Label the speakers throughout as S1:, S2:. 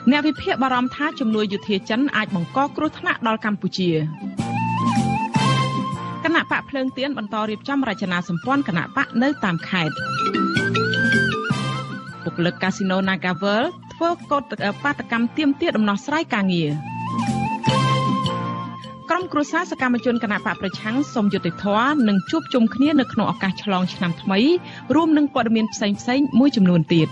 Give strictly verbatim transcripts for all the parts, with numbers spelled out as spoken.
S1: អ្នកវិភាគបារម្ភថាជំនួយយុធាចិនអាចបង្កគ្រោះថ្នាក់ដល់កម្ពុជាគណៈបកភ្លើងទៀនបន្តរៀបចំរចនាសម្ព័ន្ធគណៈបកនៅតាមខេត្តបុគ្គលិកកាស៊ីណូ Nagavel ធ្វើកោតបាតកម្មទាមទារដំណោះស្រាយការងារក្រុមគ្រួសារសកម្មជនគណៈបកប្រឆាំងសូមយុត្តិធម៌និងជួបជុំគ្នានៅក្នុងឱកាសឆ្លងឆ្នាំថ្មីរួមនឹងព័ត៌មានផ្សេងៗមួយចំនួនទៀត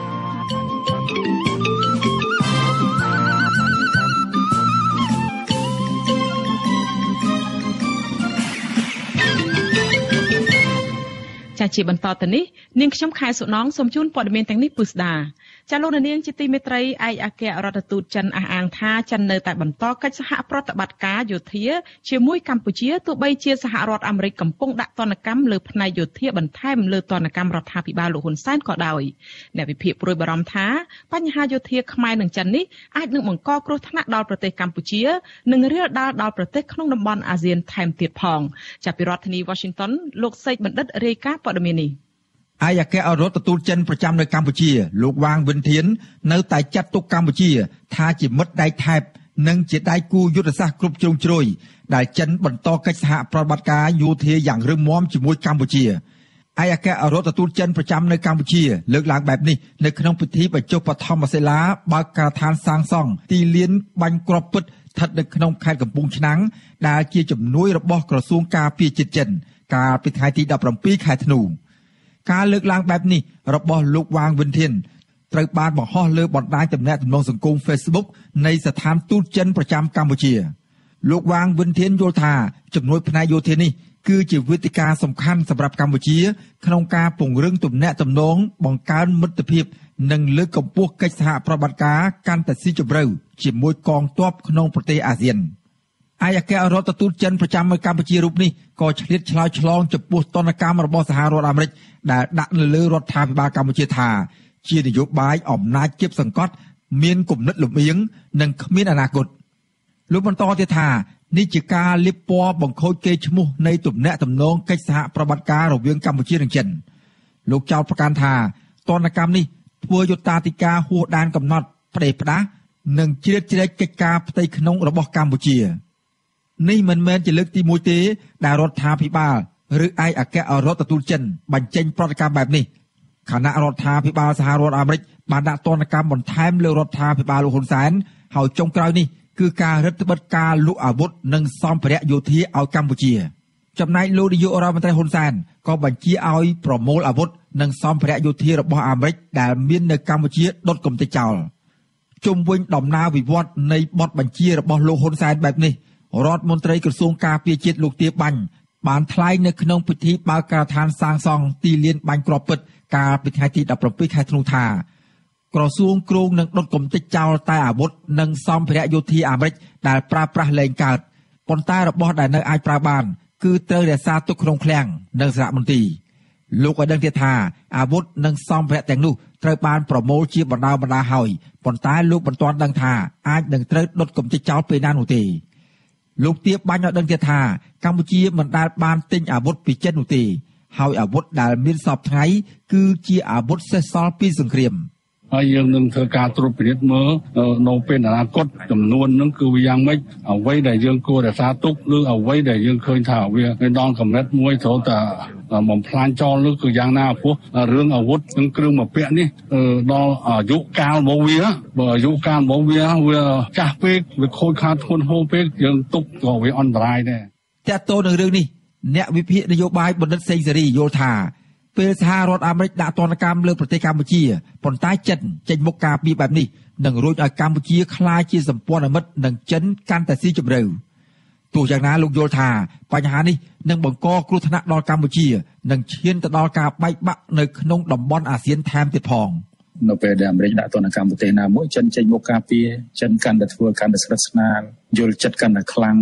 S1: ចាជាបន្តទៅនេះនាងខ្ញុំខែសុណងសូមជូនព័ត៌មានទាំងនេះពុស្ដាចាលោកនាងជាទីមេត្រីឯកអគ្គរដ្ឋទូតចិនអះអាងថាចិននៅតែបន្តកិច្ចសហប្រតិបត្តិការយោធាជាមួយកម្ពុជាទោះបីជាសហរដ្ឋអាមេរិកកំពុងដាក់ទណ្ឌកម្មលើផ្នែកយោធាបន្ថែមលើទណ្ឌកម្មរដ្ឋាភិបាលលោកហ៊ុនសែនក៏ដោយអ្នកវិភាគព្រួយបារម្ភថាបញ្ហាយោធាខ្មែរនិងចិននេះអាចនឹងបង្កគ្រោះថ្នាក់ដល់ប្រទេសកម្ពុជានិងរាលដាលដល់ប្រទេសក្នុងតំបន់អាស៊ានថែមទៀតផងចាប់ពីរដ្ឋធានី Washington លោកសេកបណ្ឌិតរាយការណ៍ព័ត៌មាននេះ
S2: ឯកអគ្គរដ្ឋទូតចិនប្រចាំនៅកម្ពុជាលោកវ៉ាងវិនធាននៅតែចាត់ទុកកម្ពុជាថាជាមិត្តដៃថែបនិងជាដៃគូយុទ្ធសាស្ត្រគ្រប់ជ្រុងជ្រោយដែលចិនបន្តកិច្ចសហប្រតិបត្តិការយោធាយ៉ាងរឹងមាំជាមួយកម្ពុជាឯកអគ្គរដ្ឋទូតចិនប្រចាំនៅកម្ពុជាលើកឡើងបែបនេះនៅក្នុងពិធីបញ្ចុះបឋមសិលាបើកការដ្ឋានសាងសង់ទីលានបាញ់គ្រាប់ពិតស្ថិតនៅក្នុងខេត្តកំពង់ឆ្នាំងដែលជាជំនួយរបស់ក្រសួងការពារជាតិចិនកាលពីថ្ងៃទីដប់ប្រាំពីរខែធ្នូការលើកឡើងបែបនេះរបស់លោកវ៉ាងវិនធានត្រូវបានបង្ហោះលើបណ្ដាញទំនាក់ទំនងសង្គម Facebook នៃស្ថានទូតចិនប្រចាំកម្ពុជាលោកវ៉ាងវិនធានយល់ថាជំនួយផ្នែកយោធានេះគឺជាវេទិកាសំខាន់សម្រាប់កម្ពុជាក្នុងការពង្រឹងទំនាក់ទំនងបង្កើនមិត្តភាពនិងលើកកម្ពស់កិច្ចសហប្រតិបត្តិការកាន់តែស៊ីជម្រៅជាមួយកងទ័ពក្នុងប្រទេសអាស៊ានឯកអគ្គរដ្ឋទូតចិនប្រចាំនៅកម្ពុជារូបនេះក៏ឆ្លៀតឆ្លើយឆ្លងចំពោះទណ្ឌកម្មរបស់សហរដ្ឋអាមេរិកដែលដាក់នៅលើរដ្ឋាភិបាលកម្ពុជាថាជានយោបាយអំណាចជាបសង្កត់មានគំនិតលំអៀងនិងគ្មានអនាគតលោកបន្តទៀតថានេះជាការលាបពណ៌បង្ខូចកេរ្តិ៍ឈ្មោះនៃទំនាក់ទំនងកិច្ចសហប្រតិបត្តិការរវាងកម្ពុជានិងចិនលោកចោទប្រកាន់ថាទណ្ឌកម្មនេះធ្វើយុត្តាធិការហួសដែនកំណត់ផ្ដេសផ្ដាសនិងជ្រៀតជ្រែកកិច្ចការផ្ទៃក្នុងរបស់កម្ពុជានេះមិនមែនជាលើកទីមួយទេដែលរដ្ឋាភិបាលឬឯកអគ្គរដ្ឋទូតចិនបញ្ចេញប្រតិកម្មបែបនេះគណៈរដ្ឋាភិបាលសហរដ្ឋអាមេរិកបានដាក់ទណ្ឌកម្មបន្ថែមលើរដ្ឋាភិបាលលោកហ៊ុនសែនហើយចុងក្រោយនេះគឺការរឹតបន្តឹងការលក់អាវុធនិងសម្ភារៈយោធាឲ្យកម្ពុជាចំណែកលោកនាយករដ្ឋមន្ត្រីហ៊ុនសែនក៏បញ្ជាឲ្យប្រមូលអាវុធនិងសម្ភារៈយោធារបស់អាមេរិកដែលមាននៅកម្ពុជាដុតកំទេចចោលជុំវិញដំណើរវិវត្តនៃបទបញ្ជារបស់លោកហ៊ុនសែនបែបនេះរដ្ឋមន្ត្រីក្រសួងការពារជាតិលោកទាបាញ់បានថ្លែងនៅក្នុងពិធីបើកការដ្ឋានសាងសង់ទីលានបាញ់គ្រាប់ពិតកាលពីថ្ងៃទីដប់ប្រាំពីរខែធ្នូថាក្រសួងគ្រងនឹងដុតកំទេចចោលតែអាវុធនិងសម្ភារៈយោធាអាមេរិកដែលប្រើប្រាស់លែងកើតប៉ុន្តែរបស់ដែលនៅអាចប្រើបានគឺត្រូវរក្សាទុកក្នុងឃ្លាំងនិងសារមន្ទីរលោកឲ្យដឹងទៀតថាអាវុធនិងសម្ភារៈទាំងនោះត្រូវបានប្រមូលជាបណ្ដាបណ្ដាហើយប៉ុន្តែលោកមិនទាន់ដឹងថាអាចនឹងត្រូវដុតកំទេចចោលពេលណានោះទេលោកទាបាញ់ឲ្យដឹងទៀតថាកម្ពុជាមិនដែលបានទិញអាវុធពីចិននោះទេហើយអាវុធដែលមានសពថ្ងៃគឺជាអាវុធសេសសល់ពីសង្គ្រាម
S3: ហើយយើងនឹងធ្វើការត្រួតពិនិត្យមើលនៅពេលអនាគតចំនួនហ្នឹងគឺវាយ៉ាងម៉េចអ្វីដែលយើងគួររក្សាទុកឬអ្វីដែលយើងឃើញថាវាដល់កម្រិតមួយត្រូវតែបំផ្លាញចោលនោះគឺយ៉ាងណាព្រោះរឿងអាវុធនិងគ្រឿងបំពាក់នេះដល់អាយុកាលរបស់វាបើអាយុកាលរបស់វាវាចាស់ពេកវាខូចខាតធ្ងន់ធ្ងរពេកយើងទុកក៏វាអន្តរាយដែរ
S2: តើតើនឹងរឿងនេះអ្នកវិភាគនយោបាយបណ្ឌិតសេងសេរីយល់ថាពេលសហរដ្ឋអាមេរិកដាក់ទណ្ឌកម្មលើប្រទេសកម្ពុជាប៉ុន្តែចិនចេញមុខការពីបែបនេះនឹងរួចឲ្យកម្ពុជាក្លាយជាសម្ព័ន្ធមិត្តនឹងចិនកាន់តែស៊ីជម្រៅទោះយ៉ាងណាលោកយល់ថាបញ្ហានេះនឹងបង្កគ្រោះថ្នាក់ដល់កម្ពុជានិងឈានទៅដល់ការបែកបាក់នៅក្នុងតំបន់អាស៊ានថែមទៀតផង
S4: នៅពេលដែលអាមេរិកដាក់ទណ្ឌកម្មប្រទេសណាមួយចិនចេញមុខការពីចិនកាន់តែធ្វើកាន់តែស្និទ្ធស្នាលយល់ចិត្តកាន់តែខ្លាំង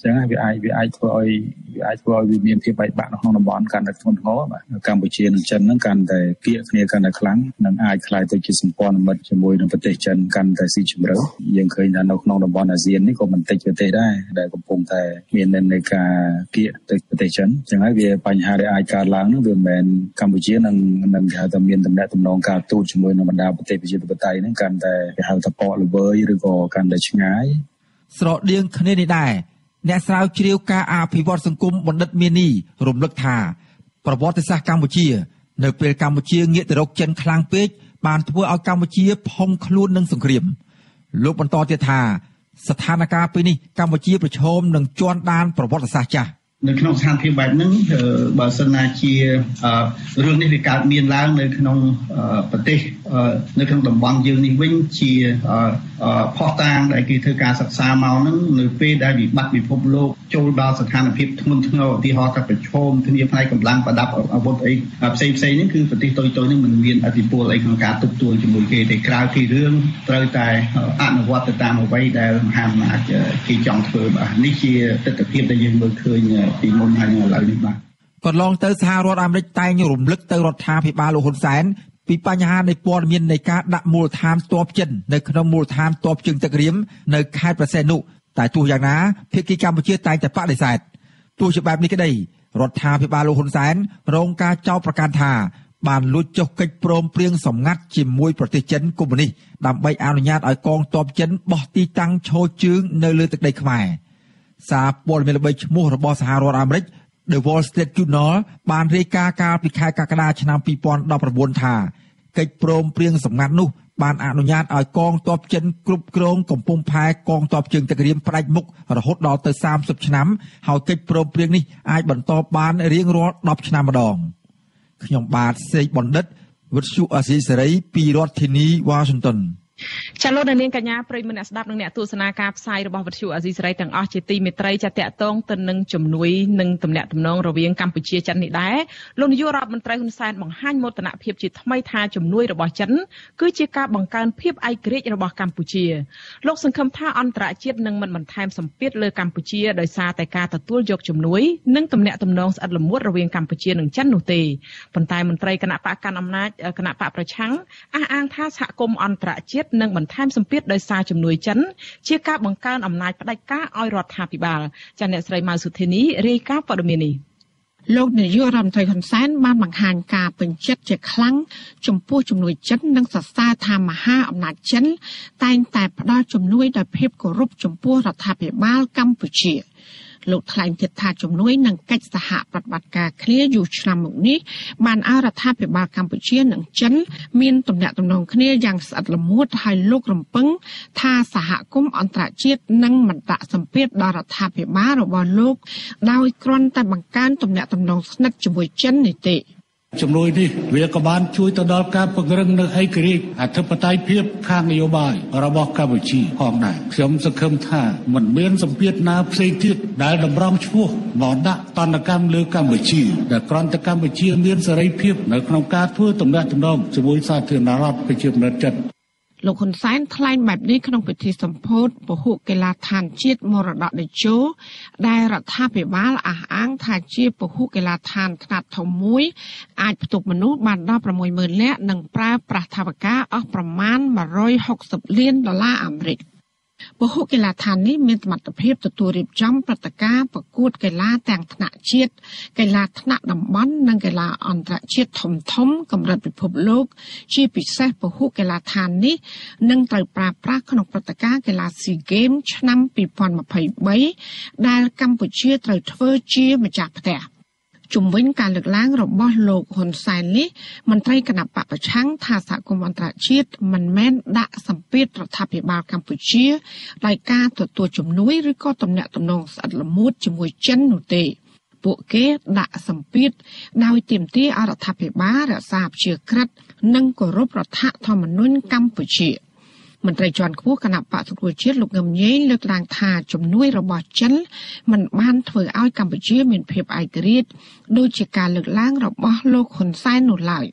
S4: ចឹងហើយវាអាចវាអាចធ្វើឲ្យវាអាចធ្វើឲ្យវាមានភាពបែកបាក់នៅក្នុងតំបន់កាន់តែធ្ងន់ធ្ងរបាទកម្ពុជានិងចិនហ្នឹងកាន់តែគៀកគ្នាកាន់តែខ្លាំងនិងអាចក្លាយទៅជាសម្ព័ន្ធមិត្តជាមួយនឹងប្រទេសចិនកាន់តែស៊ីជម្រៅយើងឃើញថានៅក្នុងតំបន់អាស៊ាននេះក៏មិនតិចប្រទេសដែរដែលកំពុងតែមាននិន្នាការគៀកទៅប្រទេសចិនចឹងហើយវាបញ្ហាដែលអាចកើតឡើងនោះវាមិនមែនកម្ពុជានឹងនឹងគេហៅថាមានតំណែងតំណងការទូតជាមួយនឹងបណ្ដាប្រទេសប្រជាធិបតេយ្យហ្នឹងកាន់តែគេហៅថាប៉កល្វើយឬក៏កាន់តែឆ្ងាយ
S2: ស្រដៀងគ្នានេះដែរអ្នកស្រាវជ្រាវការអភិវឌ្ឍសង្គមបណ្ឌិតមាននីរំលឹកថាប្រវត្តិសាស្ត្រកម្ពុជានៅពេលកម្ពុជាងាកទៅរកចិនខ្លាំងពេកបានធ្វើឲ្យកម្ពុជាផុងខ្លួននឹងសង្គ្រាមលោកបន្តទៀតថាស្ថានភាពពេលនេះកម្ពុជាប្រឈមនឹងជន់ដានប្រវត្តិសាស្ត្រចាស់
S5: នៅក្នុងស្ថានភាពបែបហ្នឹងបើសិនណាជារឿងនេះវាកើតមានឡើងនៅក្នុងប្រទេសនៅក្នុងតំបន់យើងនេះវិញជាផុសតាងដែលគេធ្វើការសិក្សាមកហ្នឹងនៅពេលដែលវិបត្តិពិភពលោកចូលដល់ស្ថានភាពធ្ងន់ធ្ងរឧទាហរណ៍ថាប្រឈមគ្នាផ្នែកកម្លាំងប្រដាប់អាវុធអីផ្សេងផ្សេងហ្នឹងគឺប្រទេសតូចតូចហ្នឹងមិនមានឥទ្ធិពលអីក្នុងការទប់ទល់ជាមួយគេទេក្រៅពីរឿងត្រូវតែអនុវត្តទៅតាមអ្វីដែលមហាអំណាចគេចង់ធ្វើបាទនេះជាទស្សនវិជ្ជាដែលយើងមើលឃើញពីមុនហើយឥឡូវនេះបាទ
S2: កន្លងទៅសហរដ្ឋអាមេរិកតែងរំលឹកទៅរដ្ឋាភិបាលលោកហ៊ុនសែនពីបញ្ហានៃព័ត៌មាននៃការដាក់មូលដ្ឋានទ័ពចិននៅក្នុងមូលដ្ឋានទ័ពជើងទឹករៀមនៅខេត្តប្រសេនុតែទោះយ៉ាងណាភាគីកម្ពុជាតែងតែបដិសេធទោះជាបែបនេះក្តីរដ្ឋាភិបាលលោកហ៊ុនសែនរងការចោទប្រកាន់ថាបានលួចចុះកិច្ចព្រមព្រៀងសម្ងាត់ជាមួយប្រទេសចិនកុម្មុយនីសដើម្បីអនុញ្ញាតឲ្យកងទ័ពចិនបោះទីតាំងឈរជើងនៅលើទឹកដីខ្មែរសារព័ត៌មានល្បីឈ្មោះរបស់សហរដ្ឋអាមេរិក The Wall Street Journal បានរាយការណ៍កាលពីខែកក្កដាឆ្នាំពីរពាន់ដប់ប្រាំបួនថាកិច្ចព្រមព្រៀងសម្ងាត់នោះបានអនុញ្ញាតឲ្យកងទ័ពចិនគ្រប់គ្រងកំពង់ផែកងទ័ពជើងទឹករៀមផ្ដាច់មុខរហូតដល់ទៅសាមសិបឆ្នាំហើយកិច្ចព្រមព្រៀងនេះអាចបន្តបានរៀងរាល់ដប់ឆ្នាំម្ដងខ្ញុំបាទសេកបណ្ឌិតវិទ្យុអាស៊ីសេរីពីរដ្ឋធានី Washington
S1: ចាលោកនាងកញ្ញាប្រិយមិត្តអ្នកស្ដាប់និងអ្នកទស្សនាការផ្សាយរបស់វិទ្យុអាស៊ីសេរីទាំងអស់ជាទីមេត្រីចាតកតងទៅនឹងជំនួយនិងទំនាក់ទំនងរវាងកម្ពុជាចិននេះដែរលោកនាយករដ្ឋមន្ត្រីហ៊ុនសែនបង្ហាញមោទនភាពជាថ្មីថាជំនួយរបស់ចិនគឺជាការបង្កើនភាពឯករាជ្យរបស់កម្ពុជាលោកសង្ឃឹមថាអន្តរជាតិនឹងមិនបន្ថែមសម្ពាធលើកម្ពុជាដោយសារតែការទទួលយកជំនួយនិងទំនាក់ទំនងស្អិតល្មួតរវាងកម្ពុជានិងចិននោះទេប៉ុន្តែមន្ត្រីគណៈបកកណ្ដាលអំណាចគណៈបកប្រឆាំងអះអាងថាសហគមន៍អន្តរជាតិនឹងបន្ថែមសម្ពាធដោយសារជំនួយចិនជាការបង្កើនអំណាចផ្ដាច់ការឲ្យរដ្ឋាភិបាលចាអ្នកស្រីម៉ៅសុធានីរាយការណ៍ព័ត៌មាននេះ
S6: លោកនាយករដ្ឋមន្ត្រីហ៊ុនសែនបានបង្ហាញការពេញចិត្តជាខ្លាំងចំពោះជំនួយចិននិងសរសើរថាមហាអំណាចចិនតែងតែផ្ដល់ជំនួយដោយភាពគោរពចំពោះរដ្ឋាភិបាលកម្ពុជាលោកថ្លែងទៀតថាជំនួយនិងកិច្ចសហប្រតិបត្តិការគ្នាយូរឆ្នាំមកនេះបានឲ្យរដ្ឋាភិបាលកម្ពុជានិងចិនមានទំនាក់ទំនងគ្នាយ៉ាងស្អិតល្មួតហើយលោករំពឹងថាសហគមន៍អន្តរជាតិនឹងមិនដាក់សម្ពាធដល់រដ្ឋាភិបាលរបស់លោកដោយគ្រាន់តែបង្កើនទំនាក់ទំនងស្និទ្ធជាមួយចិននេះទេ
S3: ជំនួយនេះវាក៏បានជួយទៅដល់ការពង្រឹងនូវឯករាជ្យអធិបតេយ្យភាពខាងនយោបាយរបស់កម្ពុជាផងដែរខ្ញុំសង្ឃឹមថាមិនមានសម្ពាធណាផ្សេងទៀតដែលតម្រង់ឈ្មោះមកដាក់ទណ្ឌកម្មលើកម្ពុជាដែលគ្រាន់តែកម្ពុជាមានសេរីភាពនៅក្នុងការធ្វើទំនាក់ទំនងជាមួយសាធារណរដ្ឋប្រជាមានិតចិន
S6: លោកហ៊ុនសែនថ្លែងបែបនេះក្នុងពិធីសម្ពោធពហុកីឡាដ្ឋានជាតិមរតកតេជោដែលរដ្ឋាភិបាលអះអាងថាជាពហុកីឡាដ្ឋានខ្នាតធំមួយអាចផ្ទុកមនុស្សបានដល់ ប្រាំមួយម៉ឺន នាក់និងប្រើប្រាស់ថវិកាអស់ប្រមាណមួយរយហុកសិបលានដុល្លារអាមេរិកពហុកីឡាដ្ឋាននេះមានសមត្ថភាពទទួលរៀបចំព្រឹត្តិការណ៍ប្រកួតកីឡាទាំងថ្នាក់ជាតិកីឡាថ្នាក់តំបន់និងកីឡាអន្តរជាតិធំៗកម្រិតពិភពលោកជាពិសេសពហុកីឡាដ្ឋាននេះនឹងត្រូវប្រើប្រាស់ក្នុងព្រឹត្តិការណ៍កីឡាស៊ីហ្គេមឆ្នាំពីរពាន់ម្ភៃបីដែលកម្ពុជាត្រូវធ្វើជាម្ចាស់ផ្ទះជំវិញការលើកឡើងរបស់លោកហ៊ុនសែននេះមន្ត្រីគណៈបកប្រឆាំងថាសហគមន៍អន្តរជាតិមិនមែនដាក់សម្ពាធរដ្ឋាភិបាលកម្ពុជាដោយការទទួលជំនួយឬក៏ទំនាក់ទំនងស្អិតល្មួតជាមួយចិននោះទេពួកគេដាក់សម្ពាធដោយទាមទារឲ្យរដ្ឋាភិបាលរក្សាភាពជាក្រិតនិងគោរពរដ្ឋធម្មនុញ្ញកម្ពុជាមន្ត្រីជាន់ខ្ពស់គណៈបក្សសង្គ្រោះជាតិលោកងឹមញេងលើកឡើងថាជំនួយរបស់ចិនមិនបានធ្វើឲ្យកម្ពុជាមានភាពឯករាជ្យដូចជាការលើកឡើងរបស់លោកហ៊ុនសែននោះឡើយ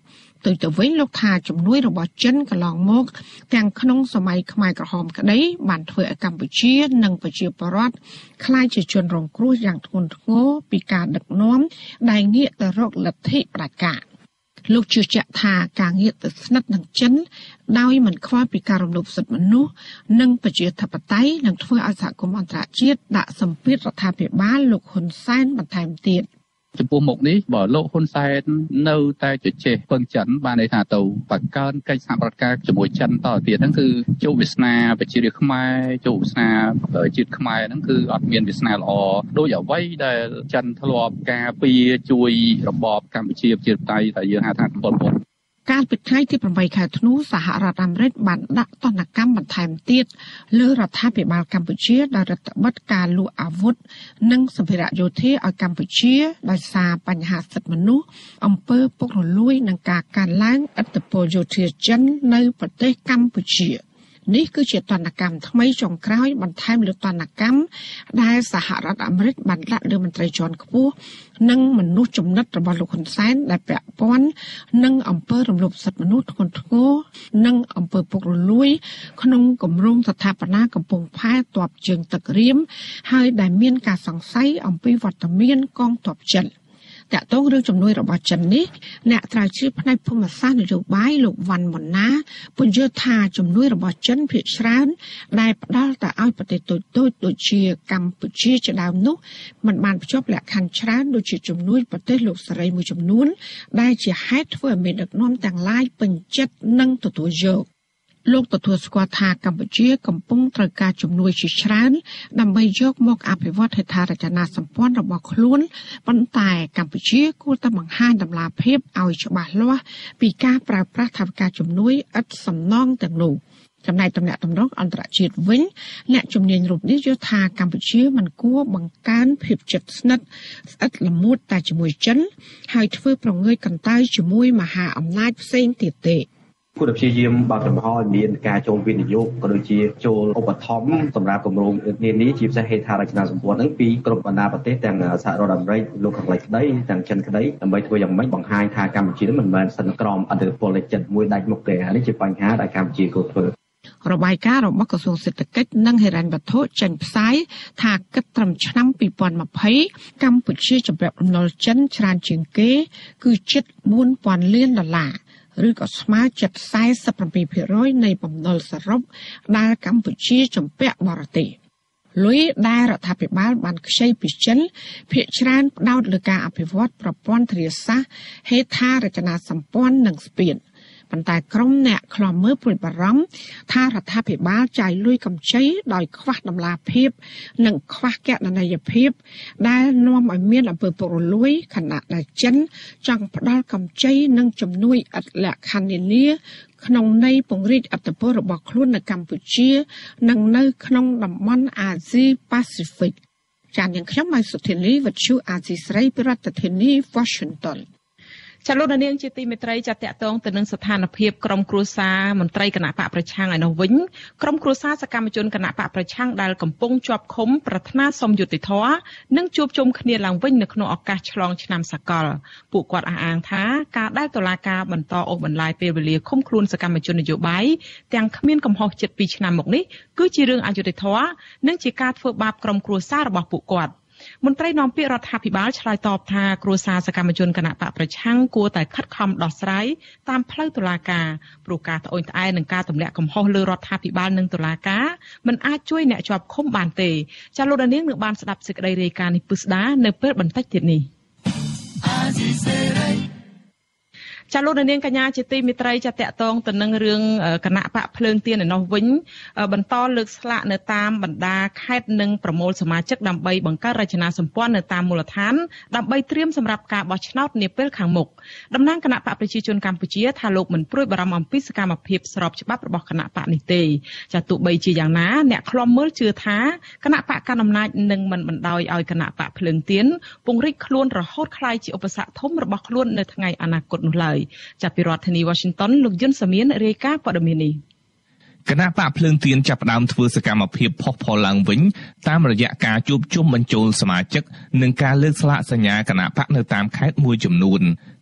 S6: ទៅទៅវិញលោកថាជំនួយរបស់ចិនកន្លងមកទាំងក្នុងសម័យខ្មែរក្រហមក្តីបានធ្វើឲ្យកម្ពុជានិងប្រជាពលរដ្ឋក្លាយជាជនរងគ្រោះយ៉ាងធ្ងន់ធ្ងរពីការដឹកនាំដែលងាកទៅរកលទ្ធិផ្ដាច់ការលោកជឿជាក់ថាការងាកទៅស្និទ្ធនឹងចិនដោយមិនខ្វល់ពីការរំលោភសិទ្ធិមនុស្សនិងប្រជាធិបតេយ្យនឹងធ្វើឲ្យសហគមន៍អន្តរជាតិដាក់សម្ពាធរដ្ឋាភិបាលលោកហ៊ុនសែនបន្ថែមទៀត
S7: ចំពោះមុខនេះបើលោកហ៊ុនសែននៅតែជជែកពឹងចិនបានន័យថាទៅបង្កើនកិច្ចសហប្រតិការជាមួយចិនតទៅទៀតហ្នឹងគឺជោគវាសនាប្រជារាស្ត្រខ្មែរជោគវាសនាជាតិខ្មែរហ្នឹងគឺអត់មានវាសនាល្អដោយអ្វីដែលចិនធ្លាប់ការពារជួយរបបកម្ពុជាប្រជាធិបតេយ្យតែយើងហៅថាពលពត
S6: កាលពីថ្ងៃទីប្រាំបីខែធ្នូសហរដ្ឋអាមេរិកបានដាក់ទណ្ឌកម្មបន្ថែមទៀតលើរដ្ឋាភិបាលកម្ពុជាដោយរដ្ឋបិទការលក់អាវុធនិងសម្ភារៈយោធាឲ្យកម្ពុជាដោយសារបញ្ហាសិទ្ធិមនុស្សអំពើពុករលួយនិងការកើនឡើងឥទ្ធិពលយោធាចិននៅប្រទេសកម្ពុជានេះគឺជាទណ្ឌកម្មថ្មីចុងក្រោយបន្ថែមលើទណ្ឌកម្មដែលសហរដ្ឋអាមេរិកបានដាក់លើមន្ត្រីជាន់ខ្ពស់និងមនុស្សចំណិតរបស់លោកហ៊ុនសែនដែលពាក់ព័ន្ធនឹងអំពើរំលោភសិទ្ធិមនុស្សធ្ងន់ធ្ងរនិងអំពើពុករលួយក្នុងគម្រោងស្ថាបនាកំពង់ផែទ័ពជើងទឹករៀមហើយដែលមានការសង្ស័យអំពីវត្តមានកងទ័ពចិនតាក់ទងរឿងជំនួយរបស់ចិននេះអ្នកត្រាវជ្រាវផ្នែកភូមិសាស្ត្រនយោបាយលោកវ៉ាន់ម៉ុនណាពន្យល់ថាជំនួយរបស់ចិនភាគច្រើនដែលផ្ដល់តែឲ្យប្រទេសតូចៗដូចជាកម្ពុជាជាដើមនោះมันបានភ្ជាប់លក្ខខណ្ឌច្រើនដូចជាជំនួយប្រទេសលោកសេរីមួយចំនួនដែលជាហេតុធ្វើឲ្យមានដឹកនាំទាំងឡាយពេញចិត្តនិងទទួលយកលោកទទួលស្គាល់ថាកម្ពុជាកំពុងត្រូវការជំនួយជាច្រើនដើម្បីយកមកអភិវឌ្ឍហេដ្ឋារចនាសម្ព័ន្ធរបស់ខ្លួនប៉ុន្តែកម្ពុជាគួរតែបង្ហាញតម្លាភាពឲ្យច្បាស់លាស់ពីការប្រើប្រាស់ថវិកាជំនួយឥតសំណងទាំងនោះចំណែកតំណែងតំណងអន្តរជាតិវិញអ្នកជំនាញរូបនេះយល់ថាកម្ពុជាមិនគួរបង្កើនភាពជិតស្និទ្ធស្អិតល្មួតតែជាមួយចិនហើយធ្វើប្រងើយកន្តើយជាមួយមហាអំណាចផ្សេងទៀតទេ
S8: គួរតែព្យាយាមបើកចំហឲ្យមានការចូលវិនិយោគក៏ដូចជាចូលឧបត្ថម្ភសម្រាប់គម្រោងនានាជាពិសេសហេដ្ឋារចនាសម្ព័ន្ធហ្នឹងពីគ្រប់បណ្ដាប្រទេសទាំងសហរដ្ឋអាមេរិកលោកខាងលិចក្តីទាំងចិនក្តីដើម្បីធ្វើយ៉ាងម៉េចបង្ហាញថាកម្ពុជាមិនមែនស្ថិតក្រោមអធិបតេយ្យចិត្តមួយដាច់មុខទេហើយនេះជាបញ្ហាដែលកម្ពុជាគួរធ្វើ
S6: របាយការណ៍របស់ក្រសួងសេដ្ឋកិច្ចនិងហិរញ្ញវត្ថុចេញផ្សាយថាគិតត្រឹមឆ្នាំពីរពាន់ម្ភៃកម្ពុជាជំពាក់បំណុលចិនច្រើនជាងគេគឺជិតបួនពាន់លានដុល្លារឬក៏ស្មើជិត សែសិបប្រាំពីរភាគរយ នៃបំណុលសរុបដែលកម្ពុជាជំពាក់បរទេសលុយដែលរដ្ឋាភិបាលបានខ្ចីពីចិនភាគច្រើនផ្ដោតលើការអភិវឌ្ឍប្រព័ន្ធធារាសាស្ត្រហេដ្ឋារចនាសម្ព័ន្ធនិងស្ពានប៉ុន្តែក្រុមអ្នកខ្លាំមើលព្រួយបារម្ភថារដ្ឋាភិបាលចាយលុយកម្ចីដោយខ្វះតម្លាភាពនិងខ្វះគណនេយ្យភាពដែលនាំឲ្យមានអំពើពុករលួយខណៈដែលចិនចង់ផ្ដល់កម្ចីនិងជំនួយឥតលក្ខខណ្ឌនានាក្នុងន័យពង្រីកអធិបតេយ្យរបស់ខ្លួននៅកម្ពុជានិងនៅក្នុងតំបន់អាស៊ីប៉ាស៊ីហ្វិកចានយ៉ាងខ្ញុំម៉ៃសុធានីវិទ្យុអាស៊ីស្រីប្រធានាធិបតី Washington
S1: ចាលោកនាងជាទីមេត្រីចាតកតងទៅនឹងស្ថានភាពក្រុមគ្រួសារមន្ត្រីគណៈបកប្រឆាំងឯនោះវិញក្រុមគ្រួសារសកម្មជនគណៈបកប្រឆាំងដែលកំពុងជាប់ឃុំប្រាថ្នាសុំយុត្តិធម៌និងជួបជុំគ្នាឡើងវិញនៅក្នុងឱកាសឆ្លងឆ្នាំសកលពួកគាត់អះអាងថាការដែលតុលាការបន្តអូសបន្លាយពេលវេលាឃុំខ្លួនសកម្មជននយោបាយទាំងគ្មានកំហុសជិតពីរឆ្នាំមកនេះគឺជារឿងអយុត្តិធម៌និងជាការធ្វើបាបក្រុមគ្រួសាររបស់ពួកគាត់មន្ត្រីនាំពាក្យរដ្ឋាភិបាលឆ្លើយតបថាគ្រួសារសកម្មជនគណៈបកប្រឆាំងគួរតែខិតខំដោះស្រាយតាមផ្លូវតុលាការព្រោះការត្អូញត្អែរនឹងការទម្លាក់កំហុសលើរដ្ឋាភិបាលនិងតុលាការមិនអាចជួយអ្នកជាប់ឃុំបានទេចាលោកនាងនឹងបានស្ដាប់សេចក្តីរាយការណ៍នេះពុស្ដានៅពេលបន្តិចទៀតនេះចាលោកនាងកញ្ញាជាទីមេត្រីចាតកតងទៅនឹងរឿងគណៈបកភ្លើងទៀនឯនោះវិញបន្តលើកស្លាកនៅតាមបណ្ដាខេត្តនិងប្រមូលសមាជិកដើម្បីបង្កើតរចនាសម្ព័ន្ធនៅតាមមូលដ្ឋានដើម្បីត្រៀមសម្រាប់ការបោះឆ្នោតនាពេលខាងមុខតំណាងគណៈបកប្រជាជនកម្ពុជាថាលោកមិនព្រួយបារម្ភអំពីសកម្មភាពស្របច្បាប់របស់គណៈបកនេះទេចាទោះបីជាយ៉ាងណាអ្នកខ្លំមើលជឿថាគណៈបកកណ្ដាលអំណាចនឹងមិនបណ្ដោយឲ្យគណៈបកភ្លើងទៀនពង្រីកខ្លួនរហូតក្លាយជាឧបសគ្គធំរបស់ខ្លួននៅថ្ងៃអនាគតនោះឡើយចាប់ពីរដ្ឋធានី Washington លោកយុនសាមៀនរាយការណ៍ព័ត៌មាននេះ
S9: គណៈបកភ្លើងទៀនចាប់ផ្ដើមធ្វើសកម្មភាពផុសផុលឡើងវិញតាមរយៈការជួបជុំបញ្ចូលសមាជិកនិងការលើកស្លាកសញ្ញាគណៈបកនៅតាមខេត្តមួយចំនួន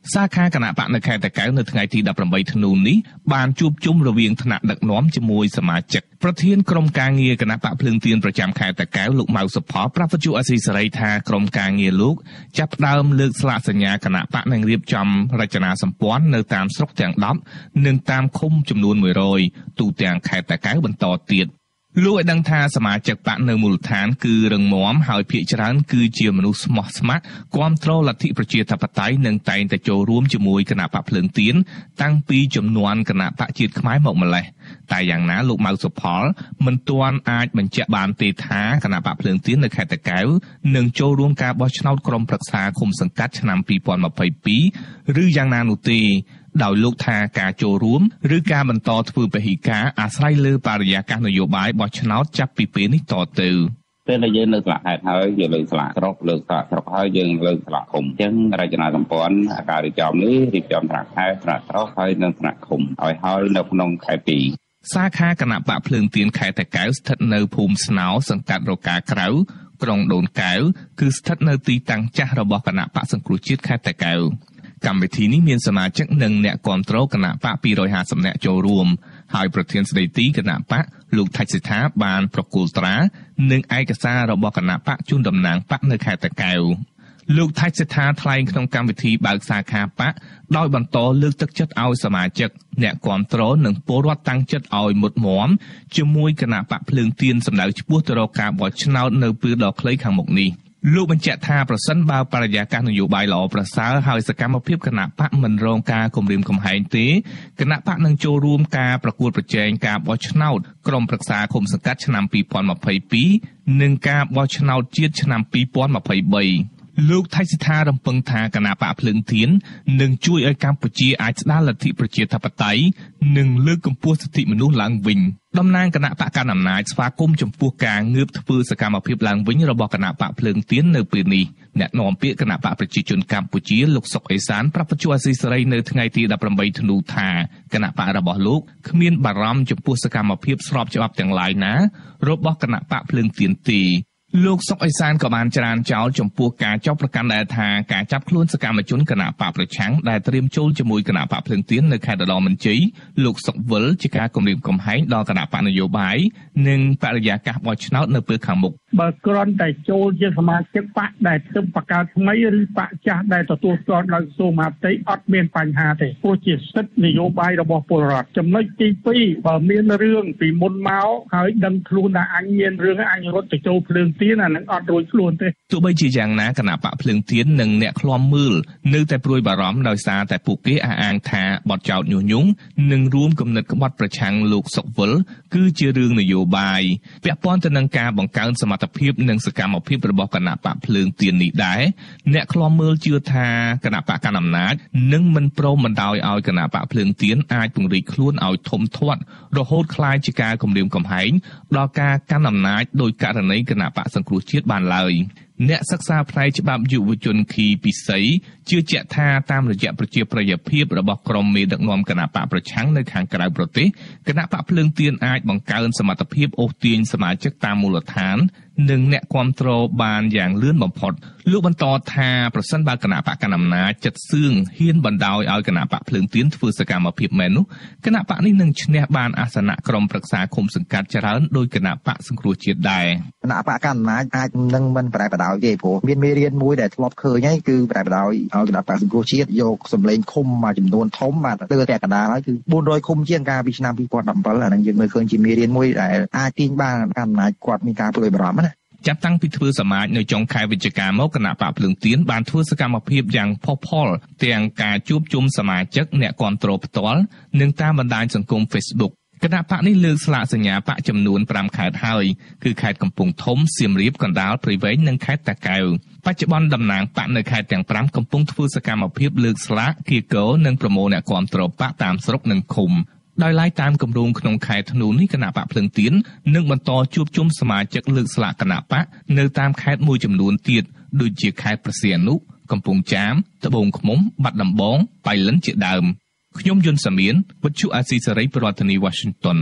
S9: សាខាគណៈបកនៅខេត្តតាកែវនៅថ្ងៃទីដប់ប្រាំបីធ្នូនេះបានជួបជុំរវាងថ្នាក់ដឹកនាំជាមួយសមាជិកប្រធានក្រុមការងារគណៈបកភ្លើងទៀនប្រចាំខេត្តតាកែវលោកម៉ៅសុផលប្រាប់វិទ្យុអស៊ីសេរីថាក្រុមការងារលោកចាប់ផ្ដើមលើកស្លាកសញ្ញាគណៈបកនឹងរៀបចំរចនាសម្ព័ន្ធនៅតាមស្រុកទាំងដប់និងតាមឃុំចំនួនមួយរយទូទាំងខេត្តតាកែវបន្តទៀតលោកឲ្យដឹងថាសមាជិកបកនៅមូលដ្ឋានគឺរឹងមាំហើយភាគច្រើនគឺជាមនុស្សស្មោះស្ម័គ្រគាំទ្រលទ្ធិប្រជាធិបតេយ្យនិងតែងតែចូលរួមជាមួយគណៈបកភ្លើងទៀនតាំងពីជំនាន់គណៈបកជាតិខ្មែរមកម្លេះតែយ៉ាងណាលោកម៉ៅសុផលមិនទាន់អាចបញ្ជាក់បានទេថាគណៈបកភ្លើងទៀននៅខេត្តតាកែវនឹងចូលរួមការបោះឆ្នោតក្រុមប្រឹក្សាឃុំសង្កាត់ឆ្នាំពីរពាន់ម្ភៃពីរឬយ៉ាងណានោះទេដោយលោកថាការចូលរួមឬការបន្តធ្វើពហិការអាស្រ័យលើបរិយាកាសនយោបាយបោះឆ្នោតចាប់ពីពេលនេះតទៅ
S10: ពេលដែលយើងលើកស្លាកហេតុហើយយើងលើកស្លាកស្រុកលើកស្លាកស្រុកហើយយើងលើកស្លាកឃុំអញ្ចឹងរចនាសម្ព័ន្ធការរៀបចំនេះរៀបចំថ្នាក់ខេត្តថ្នាក់ស្រុកហើយនិងថ្នាក់ឃុំឲ្យហើយនៅក្នុងខេត្តពីរ
S9: សាខាគណៈបកភ្លើងទៀនខេត្តតាកែវស្ថិតនៅភូមិស្នោសង្កាត់រកាក្រៅក្រុងដូនកែវគឺស្ថិតនៅទីតាំងចាស់របស់គណៈបកសង្គ្រោះជាតិខេត្តតាកែវកម្មវិធីនេះមានសមាជិកនិងអ្នកគាំទ្រគណៈបកពីររយហាសិបនាក់ចូលរួមហើយប្រធានស្ដីទីគណៈបកលោកថៃសិដ្ឋាបានប្រគល់ត្រានិងឯកសាររបស់គណៈបកជូនតំណាងបកនៅខេត្តតាកែវលោកថៃសិដ្ឋាថ្លែងក្នុងកម្មវិធីបើកសាខាបកដោយបន្តលើកទឹកចិត្តឲ្យសមាជិកអ្នកគាំទ្រនិងពលរដ្ឋតាំងចិត្តឲ្យមុតមមជាមួយគណៈបកភ្លើងទៀនសម្ដៅឆ្ពោះទៅរកការបោះឆ្នោតនៅពេលដ៏ខ្លីខាងមុខនេះលោកបញ្ជាក់ថាប្រសិនបើបរិយាកាសនយោបាយល្អប្រសើរហើយសកម្មភាពគណៈបកមិនរងការគំរាមកំហែងទេគណៈបកនឹងចូលរួមការប្រកួតប្រជែងការបោះឆ្នោតក្រុមប្រឹក្សាឃុំសង្កាត់ឆ្នាំពីរពាន់ម្ភៃពីរនិងការបោះឆ្នោតជាតិឆ្នាំពីរពាន់ម្ភៃបីលោកថៃសិដ្ឋារំពឹងថាគណៈបកភ្លើងទៀននឹងជួយឲ្យកម្ពុជាអាចស្ដារលទ្ធិប្រជាធិបតេយ្យនិងលើកកម្ពស់សិទ្ធិមនុស្សឡើងវិញតំណាងគណៈបកកណ្ដាលអំណាចស្វាគមន៍ចំពោះការងើបធ្វើសកម្មភាពឡើងវិញរបស់គណៈបកភ្លើងទៀននៅពេលនេះអ្នកនាំពាក្យគណៈបកប្រជាជនកម្ពុជាលោកសុកអេសានប្រាប់វិទ្យុអាស៊ីសេរីនៅថ្ងៃទីដប់ប្រាំបីធ្នូថាគណៈបករបស់លោកគ្មានបារម្ភចំពោះសកម្មភាពស្របច្បាប់ទាំងឡាយណារបស់គណៈបកភ្លើងទៀនទេលោកសុកអេសានក៏បានច្រានចោលចំពោះការចោទប្រកាន់ដែលថាការចាប់ខ្លួនសកម្មជនគណៈបកប្រឆាំងដែលត្រៀមចូលជាមួយគណៈបកភ្លើងទៀននៅខេត្តឧត្តរមានជ័យលោកសុកវិលជាការគំរាមកំហែងដល់គណៈបកនយោបាយនិងបរិយាកាសបោះឆ្នោតនៅពេលខាងមុខ
S11: បើគ្រាន់តែចូលជាសមាជិកបកដែលទើបបង្កើតថ្មីឬបកចាស់ដែលទទួលស្គាល់ដោយក្រសួងមហាផ្ទៃអត់មានបញ្ហាទេព្រោះជាសិទ្ធិនយោបាយរបស់ពលរដ្ឋចំណុចទីពីរបើមានរឿងពីមុនមកហើយដឹងខ្លួនថាអញមានរឿងអញរត់ទៅចូលភ្លើងទៀនអានឹងអត់រួចខ្លួនទេ
S9: ទោះបីជាយ៉ាងណាគណៈបកភ្លើងទៀននិងអ្នកឃ្លាំមើលនៅតែព្រួយបារម្ភដោយសារតែពួកគេអះអាងថាបទចោទញុះញង់និងរួមគំនិតក្បត់ប្រឆាំងលោកសុកវិលគឺជារឿងនយោបាយពាក់ព័ន្ធទៅនឹងការបង្កើនសមត្ថភាពនិងសកម្មភាពរបស់គណៈបកភ្លើងទៀននេះដែរអ្នកឃ្លាំមើលជឿថាគណៈបកកណ្ដាលអំណាចនឹងមិនព្រមបណ្ដោយឲ្យគណៈបកភ្លើងទៀនអាចពង្រីកខ្លួនឲ្យធំធាត់រហូតក្លាយជាការគំរាមកំហែងដល់ការកាន់អំណាចដោយករណីគណៈបកសង្គ្រោះជាតិបានឡើយអ្នកសិក្សាផ្នែកច្បាប់យុវជនខីពិសីជឿជាក់ថាតាមរយៈប្រជាប្រិយភាពរបស់ក្រុមមេដឹកនាំគណៈបកប្រឆាំងនៅខាងក្រៅប្រទេសគណៈបកភ្លើងទៀនអាចបង្កើនសមត្ថភាពអូសទាញសមាជិកតាមមូលដ្ឋាននិងអ្នកគាំទ្របានយ៉ាងលឿនបំផុតលោកបន្តថាប្រសិនបើគណៈបកកណ្ដាលអំណាចចិត្តសឿងហ៊ានបណ្ដោយឲ្យគណៈបកភ្លើងទៀនធ្វើសកម្មភាពមែននោះគណៈបកនេះនឹងឈ្នះបានអាសនៈក្រុមប្រឹក្សាឃុំសង្កាត់ច្រើនដោយគណៈបកសង្គ្រោះជាតិដែរ
S12: គណៈបកកណ្ដាលអំណាចអាចនឹងមិនប្រែបដោយទេព្រោះមានមេរៀនមួយដែលធ្លាប់ឃើញហើយគឺប្រែបដោយឲ្យគណៈបកសង្គ្រោះជាតិយកសម្លេងឃុំមួយចំនួនធំបាទទៅតែកណ្ដាលហើយគឺបួនរយឃុំជាងកាលពីឆ្នាំពីរពាន់ដប់ប្រាំbảyអានឹងយើងមើលឃើញជាមេរៀនមួយដែលអាចទាញបានកណ្ដាលអំណាចគាត់មានការព្រួយបារម្ភណា
S9: ចាប់តាំងពីធ្វើសមាជនៅចុងខែវិច្ឆិកាមកគណៈបកភ្លើងទៀនបានធ្វើសកម្មភាពយ៉ាងផុសផុលទាំងការជួបជុំសមាជិកអ្នកគាំទ្រផ្ទាល់និងតាមបណ្ដាញសង្គម Facebook គណៈបកនេះលើកស្លាកសញ្ញាបកចំនួនប្រាំខេត្តហើយគឺខេត្តកំពង់ធំសៀមរាបកណ្ដាលព្រៃវែងនិងខេត្តតាកែវបច្ចុប្បន្នតំណាងបកនៅខេត្តទាំងប្រាំកំពុងធ្វើសកម្មភាពលើកស្លាកគៀកោនិងប្រមូលអ្នកគាំទ្របកតាមស្រុកនិងឃុំដោយឡែកតាមគម្រោងក្នុងខែធ្នូនេះគណៈបកភ្លើងទៀននឹងបន្តជួបជុំសមាជិកលើកស្លាកគណៈបកនៅតាមខេត្តមួយចំនួនទៀតដូចជាខេត្តព្រះសីហនុកំពង់ចាមត្បូងឃ្មុំបាត់ដំបងបៃលិនជាដើមខ្ញុំយុនសាមៀនវិទ្យុអាស៊ីសេរីប្រធានាធិបតី Washington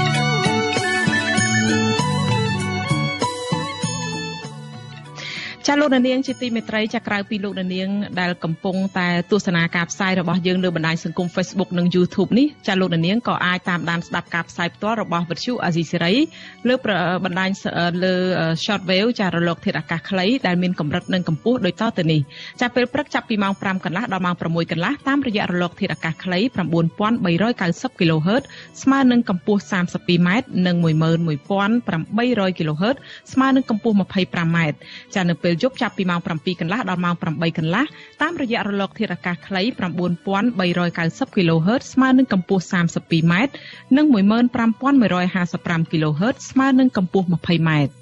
S1: ចចាលោកនាងជាទីមេត្រីចាក្រៅពីលោកនាងដែលកំពុងតែទស្សនាការផ្សាយរបស់យើងលើបណ្ដាញសង្គម Facebook និង YouTube នេះចាលោកនាងក៏អាចតាមដានស្ដាប់ការផ្សាយផ្ទាល់របស់វិទ្យុអាស៊ីសេរីលើបណ្ដាញលើ Short Wave ចារលកធាតុអាកាសខ្លីដែលមានកម្រិតនិងកម្ពស់ដូចតទៅនេះចាពេលព្រឹកចាប់ពីម៉ោង5កន្លះដល់ម៉ោង6កន្លះតាមរយៈរលកធាតុអាកាសខ្លី nine thousand three hundred ninety គីឡូហឺត ស្មើនឹងកម្ពស់thirty-twoម៉ែត្រនិងeleven thousand eight hundred គីឡូហឺតស្មើនឹងកម្ពស់twenty-fiveម៉ែត្រចានៅពេលយប់ចាប់ពីម៉ោងsevenកន្លះដល់ម៉ោងeightកន្លះតាមរយៈរលកធាតុអាកាសខ្លី nine thousand three hundred ninety គីឡូហឺតស្មើនឹងកម្ពស់thirty-twoម៉ែត្រនិងfifteen thousand one hundred fifty-fiveគីឡូហឺតស្មើនឹងកម្ពស់twentyម៉ែត្រ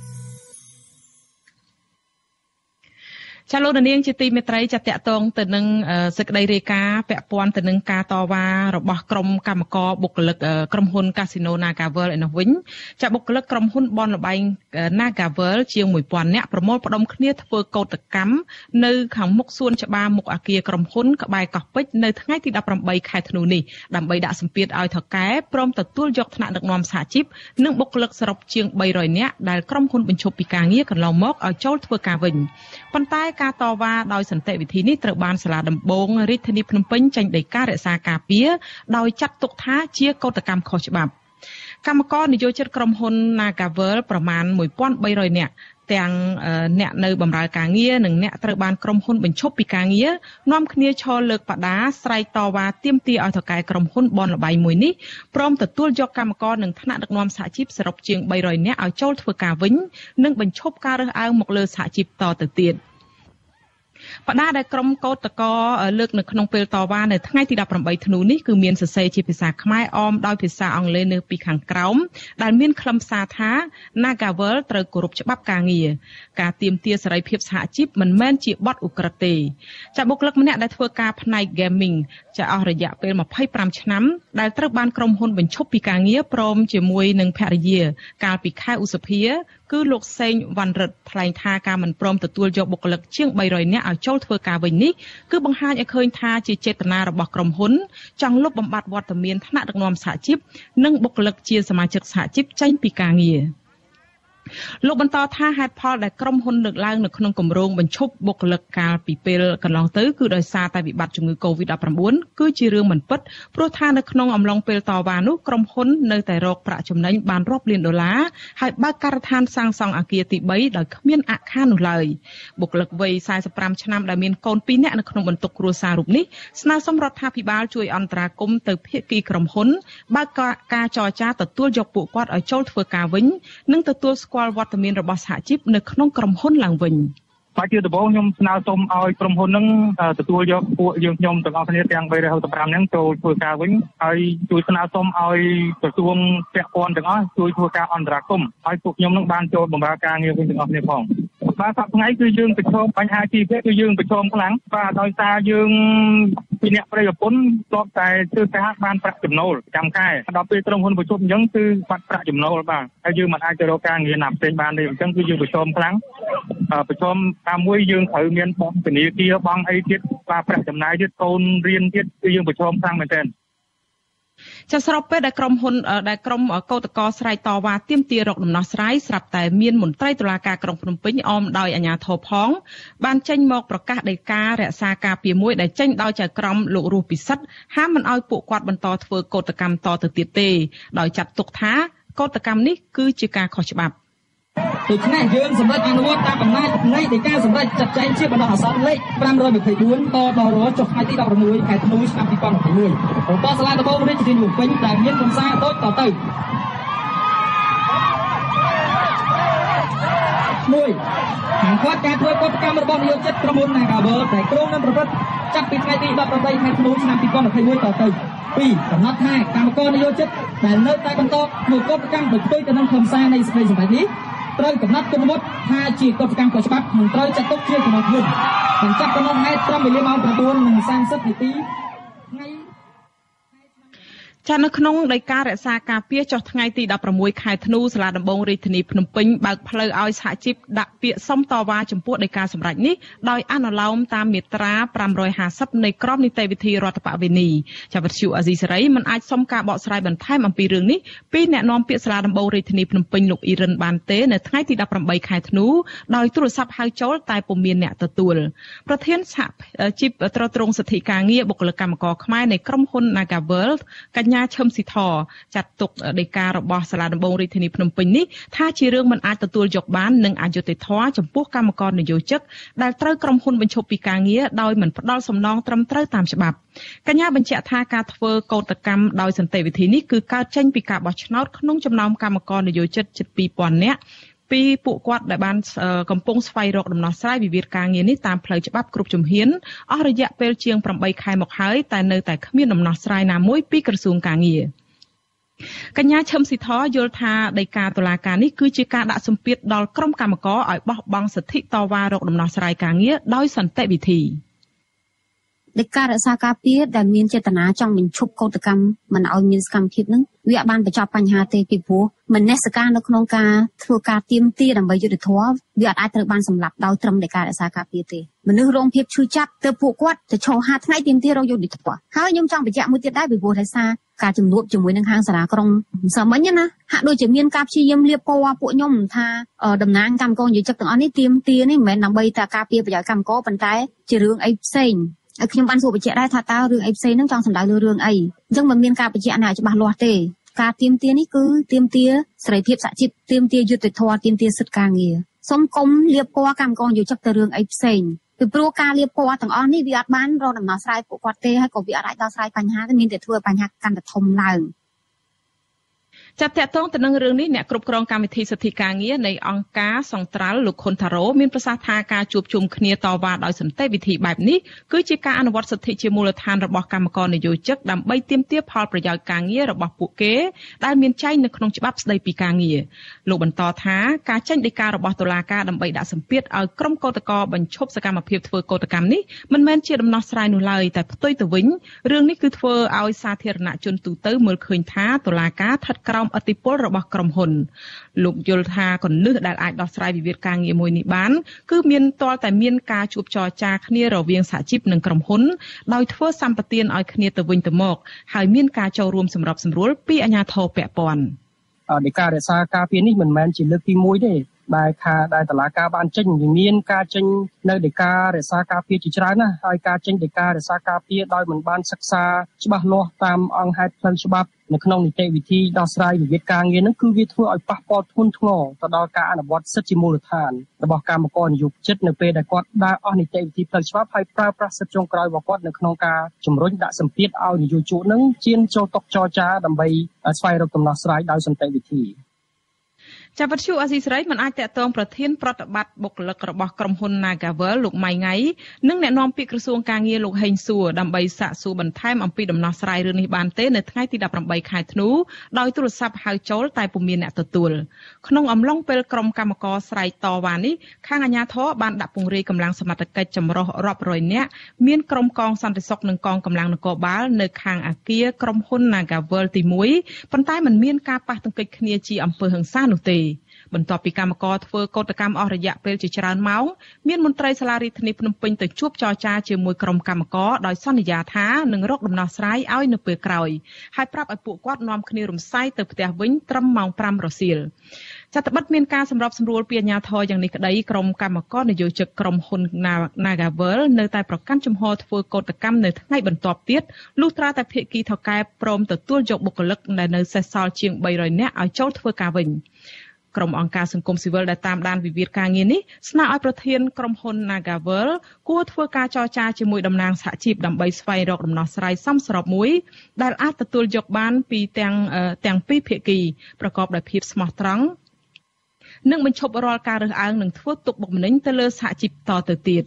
S1: ចាលោកនាងជាទីមេត្រីចាតកតងទៅនឹងសេចក្តីរាយការណ៍ពាក់ព័ន្ធទៅនឹងការតវ៉ារបស់ក្រុមកម្មករបុគ្គលិកក្រុមហ៊ុន Casino Nagavel ឯនោះវិញចាបុគ្គលិកក្រុមហ៊ុនបនលបែង Nagavel ជាងone thousandនាក់ប្រមូលផ្ដុំគ្នាធ្វើកោតកម្មនៅខាងមុខសួនច្បារមុខអគារក្រុមហ៊ុនក្បែរកោះពេជ្រនៅថ្ងៃទីeighteenខែធ្នូនេះដើម្បីដាក់សម្ពាធឲ្យថៅកែព្រមទទួលយកថ្នាក់ដឹកនាំសហជីពនិងបុគ្គលិកសរុបជាងthree hundredនាក់ដែលក្រុមហ៊ុនបញ្ឈប់ពីការងារកន្លងមកឲ្យចូលធ្វើការវិញប៉ុន្តែការតវ៉ាដោយសន្តិវិធីនេះត្រូវបានសាលាដំបងរាជធានីភ្នំពេញចេញដីការក្សាការពារដោយចាត់ទុកថាជាកោតកម្មខុសច្បាប់កម្មករនិយោជិតក្រុមហ៊ុន Nagavel ប្រមាណone thousand three hundredនាក់ទាំងអ្នកនៅបម្រើការងារនិងអ្នកត្រូវបានក្រុមហ៊ុនបញ្ឈប់ពីការងារនាំគ្នាឈរលើកបដាស្រែកតវ៉ាទាមទារឲ្យថៅកែក្រុមហ៊ុនបនលបែងមួយនេះព្រមទទួលយកកម្មករនិងថ្នាក់ដឹកនាំសហជីពសរុបជាងthree hundredនាក់ឲ្យចូលធ្វើការវិញនិងបញ្ឈប់ការរើសអើងមកលើសហជីពតទៅទៀតបដាដែលក្រុមកោតក្រលើកនៅក្នុងពេលតវ៉ានៅថ្ងៃទីeighteenធ្នូនេះគឺមានសរសេរជាភាសាខ្មែរអមដោយភាសាអង់គ្លេសនៅពីខាងក្រោមដែលមានខ្លឹមសារថា Nagavel ត្រូវគោរពច្បាប់ការងារការទាមទារសេរីភាពសហជីពមិនមែនជាបទឧក្រិដ្ឋទេចាបុគ្គលិកម្នាក់ដែលធ្វើការផ្នែក gaming ចាអស់រយៈពេលtwenty-fiveឆ្នាំដែលត្រូវបានក្រុមហ៊ុនបញ្ឈប់ពីការងារព្រមជាមួយនឹងភរិយាកាលពីខែឧសភាគឺលោកសេងវ៉ាន់រិទ្ធថ្លែងថាការមិនព្រមទទួលយកបុគ្គលិកជាងthree hundredនាក់ឲ្យចូលធ្វើការវិញនេះគឺបង្ហាញឲ្យឃើញថាជាចេតនារបស់ក្រុមហ៊ុនចង់លុបបំបាត់វត្តមានថ្នាក់ដឹកនាំសហជីពនិងបុគ្គលិកជាសមាជិកសហជីពចេញពីការងារលោកបន្តថាហេតុផលដែលក្រុមហ៊ុនលើកឡើងនៅក្នុងគម្រោងបញ្ឈប់បុគ្គលិកកាលពីពេលកន្លងទៅគឺដោយសារតែវិបត្តិជំងឺ COVID nineteen គឺជារឿងមិនពិតព្រោះថានៅក្នុងអំឡុងពេលតវ៉ានោះក្រុមហ៊ុននៅតែរកប្រាក់ចំណេញបានរាប់លានដុល្លារហើយបើកការដ្ឋានសាងសង់អគារទីthreeដោយគ្មានអក្ខារនោះឡើយបុគ្គលិកវ័យforty-fiveឆ្នាំដែលមានកូនtwoនាក់នៅក្នុងបន្ទុកគ្រួសាររូបនេះស្នើសុំរដ្ឋាភិបាលជួយអន្តរាគមន៍ទៅភាគីក្រុមហ៊ុនបើកការចរចាទទួលយកពួកគាត់ឲ្យចូលធ្វើការវិញនិងទទួលស្គាល់វត្តមានរបស់សហជីពនៅក្នុងក្រុមហ៊ុនឡើងវិញ
S11: បាទជាដំបូងខ្ញុំស្នើសុំឲ្យក្រុមហ៊ុននឹងទទួលយកពួកយើងខ្ញុំទាំងអស់គ្នាទាំងthree hundred fifty-fiveហ្នឹងចូលធ្វើការវិញហើយជួយស្នើសុំឲ្យក្រសួងពាក់ព័ន្ធទាំងអស់ជួយធ្វើការអន្តរាគមន៍ឲ្យពួកខ្ញុំនឹងបានចូលបម្រើការងារវិញទាំងអស់គ្នាផងបាទសប្តាហ៍ថ្ងៃគឺយើងប្រឈមបញ្ហាជីវភាពគឺយើងប្រឈមខ្លាំងបាទដោយសារយើងពីអ្នកប្រិយប្រពន្ធតបតែធ្វើការបានប្រាក់ចំណូលប្រចាំខែដល់ពេលក្រុមហ៊ុនប្រជុំអញ្ចឹងគឺបាត់ប្រាក់ចំណូលបាទហើយយើងមិនអាចទៅរកការងារណាផ្សេងបានទេអញ្ចឹងគឺយើងប្រឈមខ្លាំងប្រឈមតាមមួយយើងត្រូវមានបងធនាគារបងអីទៀតបាទប្រាក់ចំណាយទៀតកូនរៀនទៀតគឺយើងប្រឈមខ្លាំងមែនទែន
S1: ចាស្របពេលដែលក្រុមហ៊ុនដែលក្រុមកោតក្រស្រែកតវ៉ាទាមទាររកដំណោះស្រាយស្រាប់តែមានមន្ត្រីតុលាការក្រុងភ្នំពេញអមដោយអាជ្ញាធរផងបានចេញមកប្រកាសដីការរក្សាការពារមួយដែលចេញដោយចៅក្រមលោករស់ពិសិដ្ឋហាមមិនឲ្យពួកគាត់បន្តធ្វើកោតកម្មតទៅទៀតទេដោយចាត់ទុកថាកោតកម្មនេះគឺជាការខុសច្បាប់
S13: ដូច្នេះយើងសម្រេចអនុវត្តតាមអំណាចនៃដីកាសម្រេចចាត់ចែងជាបណ្ដោះអាសន្នលេខfive twenty-fourតដល់រចុះថ្ងៃទីsixteenខែធ្នូឆ្នាំtwenty twenty-oneរបស់សាលាដំបងរាជធានីភ្នំពេញដែលមានគំសាដូចតទៅមួយខាងគាត់ការធ្វើកោតកម្មរបស់និយោជិតក្រុមហ៊ុន Nagavel ដែលក្រុមនឹងប្រព្រឹត្តចាប់ពីថ្ងៃទីeighteenខែធ្នូឆ្នាំtwenty twenty-oneតទៅtwoកំណត់ថាកម្មករនិយោជិតដែលនៅតែបន្តធ្វើកោតកម្មដោយផ្ទុយទៅនឹងខ្លឹមសារនៃសេចក្តីសម្រេចនេះត្រូវកំណត់គុណវត្តថាជាកោតកម្មខុសច្បាប់និងត្រូវចាត់ទុកជាកំណត់មុនបញ្ចប់កំណត់ហេតុត្រឹមវេលាម៉ោងnine thirtyនាទីថ្ងៃ
S1: ចានៅក្នុងដីការរក្សាការពារចុះថ្ងៃទីដប់ប្រាំមួយខែធ្នូសាលាដំបងរាជធានីភ្នំពេញបើកផ្លូវឲ្យសហជីពដាក់ពាក្យសុំតវ៉ាចំពោះដីកាសម្រេចនេះដោយអនុលោមតាមមាត្រាប្រាំរយហាសិបនៃក្រមនីតិវិធីរដ្ឋបវេនីចាវិទ្យុអាស៊ីសេរីមិនអាចសុំការបកស្រាយបន្ថែមអំពីរឿងនេះពីអ្នកនាំពាក្យសាលាដំបងរាជធានីភ្នំពេញលោកអ៊ីរិនបានទេនៅថ្ងៃទីដប់ប្រាំបីខែធ្នូដោយទូរស័ព្ទហៅចូលតែពុំមានអ្នកទទួលប្រធានសហជីពត្រួតត្រងសិទ្ធិការងារបុគ្គលិកកម្មករខ្មែរនៃក្រុមហ៊ុន Nagavel កញ្ញាឈឹមស៊ីធចាត់ទុកដីការបស់សាលាដំបងរាជធានីភ្នំពេញនេះថាជារឿងមិនអាចទទួលយកបាននិងអយុត្តិធម៌ចំពោះកម្មករនយោជិកដែលត្រូវក្រុមហ៊ុនបញ្ឈប់ពីការងារដោយមិនផ្ដល់សំណងត្រឹមត្រូវតាមច្បាប់កញ្ញាបញ្ជាក់ថាការធ្វើកោតកម្មដោយសន្តិវិធីនេះគឺកើតចេញពីការបោះឆ្នោតក្នុងចំណោមកម្មករនយោជិកជិតពីរពាន់នាក់ពីពួកគាត់ដែលបានកំពុងស្វែងរកដំណោះស្រាយវិវាទការងារនេះតាមផ្លូវច្បាប់គ្រប់ជំហានអស់រយៈពេលជាងប្រាំបីខែមកហើយតែនៅតែគ្មានដំណោះស្រាយណាមួយពីក្រសួងការងារកញ្ញាឈឹមស៊ីធយល់ថាដីកាតុលាការនេះគឺជាការដាក់សម្ពាធដល់ក្រុមកម្មករឲ្យបោះបង់សិទ្ធិតវ៉ារកដំណោះស្រាយការងារដោយសន្តិវិធី
S14: ដីការរក្សាការពារដែលមានចេតនាចង់បញ្ឈប់កោតកម្មមិនឲ្យមានសកម្មភាពនឹងវាអាចបានបញ្ចប់បញ្ហាទេពីព្រោះមនសិការនៅក្នុងការធ្វើការទៀមទាដើម្បីយុត្តិធម៌វាអាចត្រូវបានសម្លាប់ដោយត្រឹមដីការរក្សាការពារទេមនុស្សរងភាពឈឺចាប់ទៅពួកគាត់ទៅឈរហាថ្ងៃទៀមទារកយុត្តិធម៌ហើយខ្ញុំចង់បញ្ជាក់មួយទៀតដែរពីព្រោះថាសារការជំនួបជាមួយនឹងហាងសាលាក្រុងសាមញ្ញណាហាក់ដូចជាមានការព្យាយាមលៀបពណ៌ពួកខ្ញុំថាតំណាងកម្មករនិយោជិកទាំងអស់នេះទៀមទានេះមិនមែនដើម្បីតែការពារប្រយោជន៍កម្មករប៉ុន្តែជារឿងអីផ្សេងហើយខ្ញុំបានសួរបញ្ជាក់ដែរថាតើរឿងអីផ្សេងហ្នឹងចង់សំដៅលើរឿងអីអញ្ចឹងមិនមានការបញ្ជាក់ណាច្បាស់លាស់ទេការទៀមទានេះគឺទៀមទាសេរីភាពសហជីពទៀមទាយុត្តិធម៌ទៀមទាសិទ្ធិការងារសូមកុំលៀបពណ៌កម្មករនិយោជិកទៅរឿងអីផ្សេងពីព្រោះការលៀបពណ៌ទាំងអស់នេះវាអាចបានរកដំណោះស្រាយពួកគាត់ទេហើយក៏វាអាចដោះស្រាយបញ្ហាទេមានតែធ្វើឲ្យបញ្ហាកាន់តែធំឡើង
S1: ចាត់តាក់ទងទៅនឹងរឿងនេះអ្នកគ្រប់គ្រងកម្មវិធីសិទ្ធិការងារនៃអង្គការសង្ត្រាល់លោកខុនថារ៉ូមានប្រសាសន៍ថាការជួបជុំគ្នាតវ៉ាដោយសន្តិវិធីបែបនេះគឺជាការអនុវត្តសិទ្ធិជាមូលដ្ឋានរបស់កម្មករនយោជិកដើម្បីទាមទារផលប្រយោជន៍ការងាររបស់ពួកគេដែលមានចែងនៅក្នុងច្បាប់ស្តីពីការងារលោកបន្តថាការចេញដីការបស់តុលាការដើម្បីដាក់សម្ពាធឲ្យក្រុមកោតក្របញ្ឈប់សកម្មភាពធ្វើកោតកម្មនេះមិនមែនជាដំណោះស្រាយនោះឡើយតែផ្ទុយទៅវិញរឿងនេះគឺធ្វើឲ្យសាធារណជនទូទៅមើលឃើញថាតុលាការស្ថិតក្រោមឥទ្ធិពលរបស់ក្រុមហ៊ុនលោកយល់ថាគន្លឹះដែលអាចដោះស្រាយវិវាទការងារមួយនេះបានគឺមានទាល់តែមានការជួបចរចាគ្នារវាងសហជីពនិងក្រុមហ៊ុនដោយធ្វើសម្បទានឲ្យគ្នាទៅវិញទៅមកហើយមានការចូលរួមសម្របសម្រួលពីអាជ្ញាធរពាក់ព័ន្ធ
S15: ដីការរក្សាការពារនេះមិនមែនជាលើកទីមួយទេដែលខាដែលតុលាការបានចេញមានការចេញនៅដីការរក្សាការពារជាច្រើនណាស់ហើយការចេញដីការរក្សាការពារដោយមិនបានសិក្សាច្បាស់លាស់តាមអង្គហេតុផ្លូវច្បាប់នៅក្នុងនីតិវិធីដោះស្រាយវិវាទការងារហ្នឹងគឺវាធ្វើឲ្យប៉ះពាល់ធ្ងន់ធ្ងរទៅដល់ការអនុវត្តសិទ្ធិជាមូលដ្ឋានរបស់កម្មករនិយោជិតនៅពេលដែលគាត់ដើរអស់នីតិវិធីផ្លូវច្បាប់ហើយប្រើប្រាស់សិទ្ធិចុងក្រោយរបស់គាត់នៅក្នុងការជំរុញដាក់សម្ពាធឲ្យនិយោជកហ្នឹងជៀនចូលតុចរចាដើម្បីស្វែងរកដំណោះស្រាយដោយសន្តិវិធី
S1: ចាប់វិទ្យុអាស៊ីសេរីមិនអាចតាក់ទងប្រធានប្រតិបត្តិបុគ្គលិករបស់ក្រុមហ៊ុន Nagavel លោកម៉ៃងៃនិងអ្នកនាំពាក្យក្រសួងការងារលោកហេងសួរដើម្បីសាកសួរបន្ថែមអំពីដំណោះស្រាយរឿងនេះបានទេនៅថ្ងៃទីដប់ប្រាំបីខែធ្នូដោយទូរស័ព្ទហៅចូលតែពុំមានអ្នកទទួលក្នុងអំឡុងពេលក្រុមកម្មករស្រែកតវ៉ានេះខាងអាជ្ញាធរបានដាក់ពង្រាយកម្លាំងសមត្ថកិច្ចចម្រុះរាប់រយនាក់មានក្រុមកងសន្តិសុខនិងកងកម្លាំងនគរបាលនៅខាងអគារក្រុមហ៊ុន Nagavel ទីមួយប៉ុន្តែមិនមានការប៉ះទង្គិចគ្នាជាអំពើហិង្សានោះទេបន្ទាប់ពីកម្មករធ្វើកោតកម្មអស់រយៈពេលជាច្រើនម៉ោងមានមន្ត្រីសាលារដ្ឋាភិបាលភ្នំពេញទៅជួបចរចាជាមួយក្រុមកម្មករដោយសន្យាថានឹងរកដំណោះស្រាយឲ្យនៅពេលក្រោយហើយប្រាប់ឲ្យពួកគាត់នាំគ្នារំសាយទៅផ្ទះវិញត្រឹមម៉ោងប្រាំរសៀលចាត់ត្បិតមានការសម្របសម្រួលពីអាជ្ញាធរយ៉ាងនេះក្តីក្រុមកម្មករនយោជិកក្រុមហ៊ុន Nagavel នៅតែប្រកាន់ជំហរធ្វើកោតកម្មនៅថ្ងៃបន្ទាប់ទៀតលុះត្រាតែភាគីថៅកែព្រមទទួលយកបុគ្គលិកដែលនៅសេសសល់ជាងបីរយនាក់ឲ្យចូលធ្វើការវិញក្រុមអង្គការសង្គមស៊ីវិលដែលតាមដានវិវាទការងារនេះស្នើឲ្យប្រធានក្រុមហ៊ុន Nagavel គួរធ្វើការចរចាជាមួយតំណាងសហជីពដើម្បីស្វែងរកដំណោះស្រាយសមស្របមួយដែលអាចទទួលយកបានពីទាំងទាំងពីរភាគីប្រកបដោយភាពស្មោះត្រង់និងបញ្ឈប់រាល់ការរើសអើងនិងធ្វើទុកបុកម្នេញទៅលើសហជីពតទៅទៀត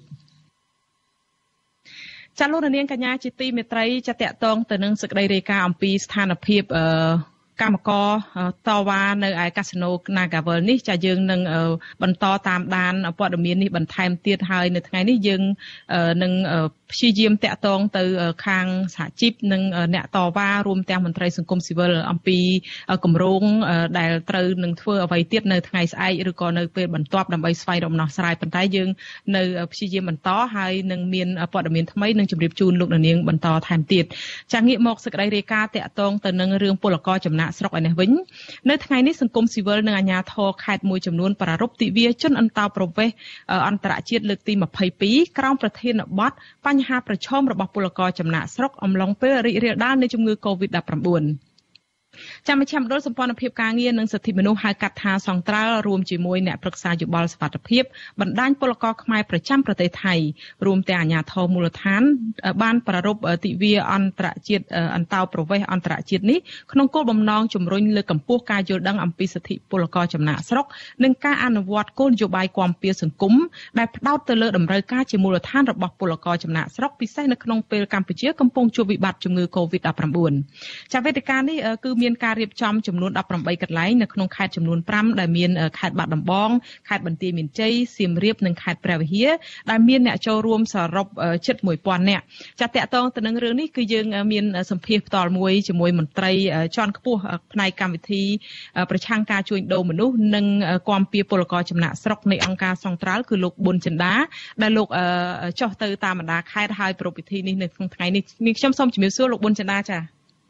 S1: ចាលោកនាងកញ្ញាជាទីមេត្រីចាតកតងទៅនឹងសេចក្តីរាយការណ៍អំពីស្ថានភាពអឺកម្មករតវ៉ានៅឯកាស៊ីណូ Nagavel នេះចាយើងនឹងបន្តតាមដានព័ត៌មាននេះបន្ថែមទៀតហើយនៅថ្ងៃនេះយើងនឹងព្យាយាមតាក់ទងទៅខាងសហជីពនិងអ្នកតវ៉ារួមទាំងមន្ត្រីសង្គមស៊ីវិលអំពីគម្រោងដែលត្រូវនឹងធ្វើអ្វីទៀតនៅថ្ងៃស្អែកឬក៏នៅពេលបន្ទាប់ដើម្បីស្វែងរកដំណោះស្រាយប៉ុន្តែយើងនៅព្យាយាមបន្តហើយនឹងមានព័ត៌មានថ្មីនឹងជម្រាបជូនលោកនាងបន្តថែមទៀតចាងាកមកសេចក្តីរាយការណ៍តាក់ទងទៅនឹងរឿងពលករចំណាក់ស្រុកឯនេះវិញនៅថ្ងៃនេះសង្គមស៊ីវិលនិងអាជ្ញាធរខេត្តមួយចំនួនប្រារព្ធទិវាជនអន្តោប្រវេសន៍អន្តរជាតិលើកទីยี่สิบสองក្រោមប្រធានបទបញ្ហាប្រឈមរបស់ពលករចំណាក់ស្រុកអំឡុងពេលរីករាលដាលនៃជំងឺ កូវីដ ដប់ប្រាំបួន ចាំមជ្ឈមណ្ឌលសម្ព័ន្ធភាពការងារនិងសិទ្ធិមនុស្សហៅកាត់ថាសង្ត្រាល់រួមជាមួយអ្នកប្រឹក្សាយោបល់សុវត្ថិភាពបណ្ដាញពលករខ្មែរប្រចាំប្រទេសថៃរួមទាំងអាជ្ញាធរមូលដ្ឋានបានប្រារព្ធទិវាអន្តរជាតិអន្តោប្រវេសន៍អន្តរជាតិនេះក្នុងគោលបំណងជំរុញលើកកម្ពស់ការយល់ដឹងអំពីសិទ្ធិពលករចំណាក់ស្រុកនិងការអនុវត្តគោលនយោបាយគាំពារសង្គមដែលផ្ដោតទៅលើតម្រូវការជាមូលដ្ឋានរបស់ពលករចំណាក់ស្រុកពិសេសនៅក្នុងពេលកម្ពុជាកំពុងជួបវិបត្តិជំងឺ កូវីដ ដប់ប្រាំបួន ចាវេទិកានេះគឺមានការរៀបចំចំនួនដប់ប្រាំបីកន្លែងនៅក្នុងខេត្តចំនួនប្រាំដែលមានខេត្តបាត់ដំបងខេត្តបន្ទាយមានជ័យសៀមរាបនិងខេត្តព្រះវិហារដែលមានអ្នកចូលរួមសរុបជិតមួយពាន់នាក់ចាតកតងទៅនឹងរឿងនេះគឺយើងមានសម្ភាសផ្ទាល់មួយជាមួយមន្ត្រីជាន់ខ្ពស់ផ្នែកកម្មវិធីប្រឆាំងការជួញដូរមនុស្សនិងគាំពារពលករចំណាក់ស្រុកនៃអង្គការសង្ត្រាល់គឺលោកប៊ុនចិន្តាដែលលោកចុះទៅតាមបណ្ដាខេត្តហើយប្រពៃពិធីនេះនៅក្នុងថ្ងៃនេះនេះខ្ញុំសូមជំរាបសួរលោកប៊ុនចិន្តាចា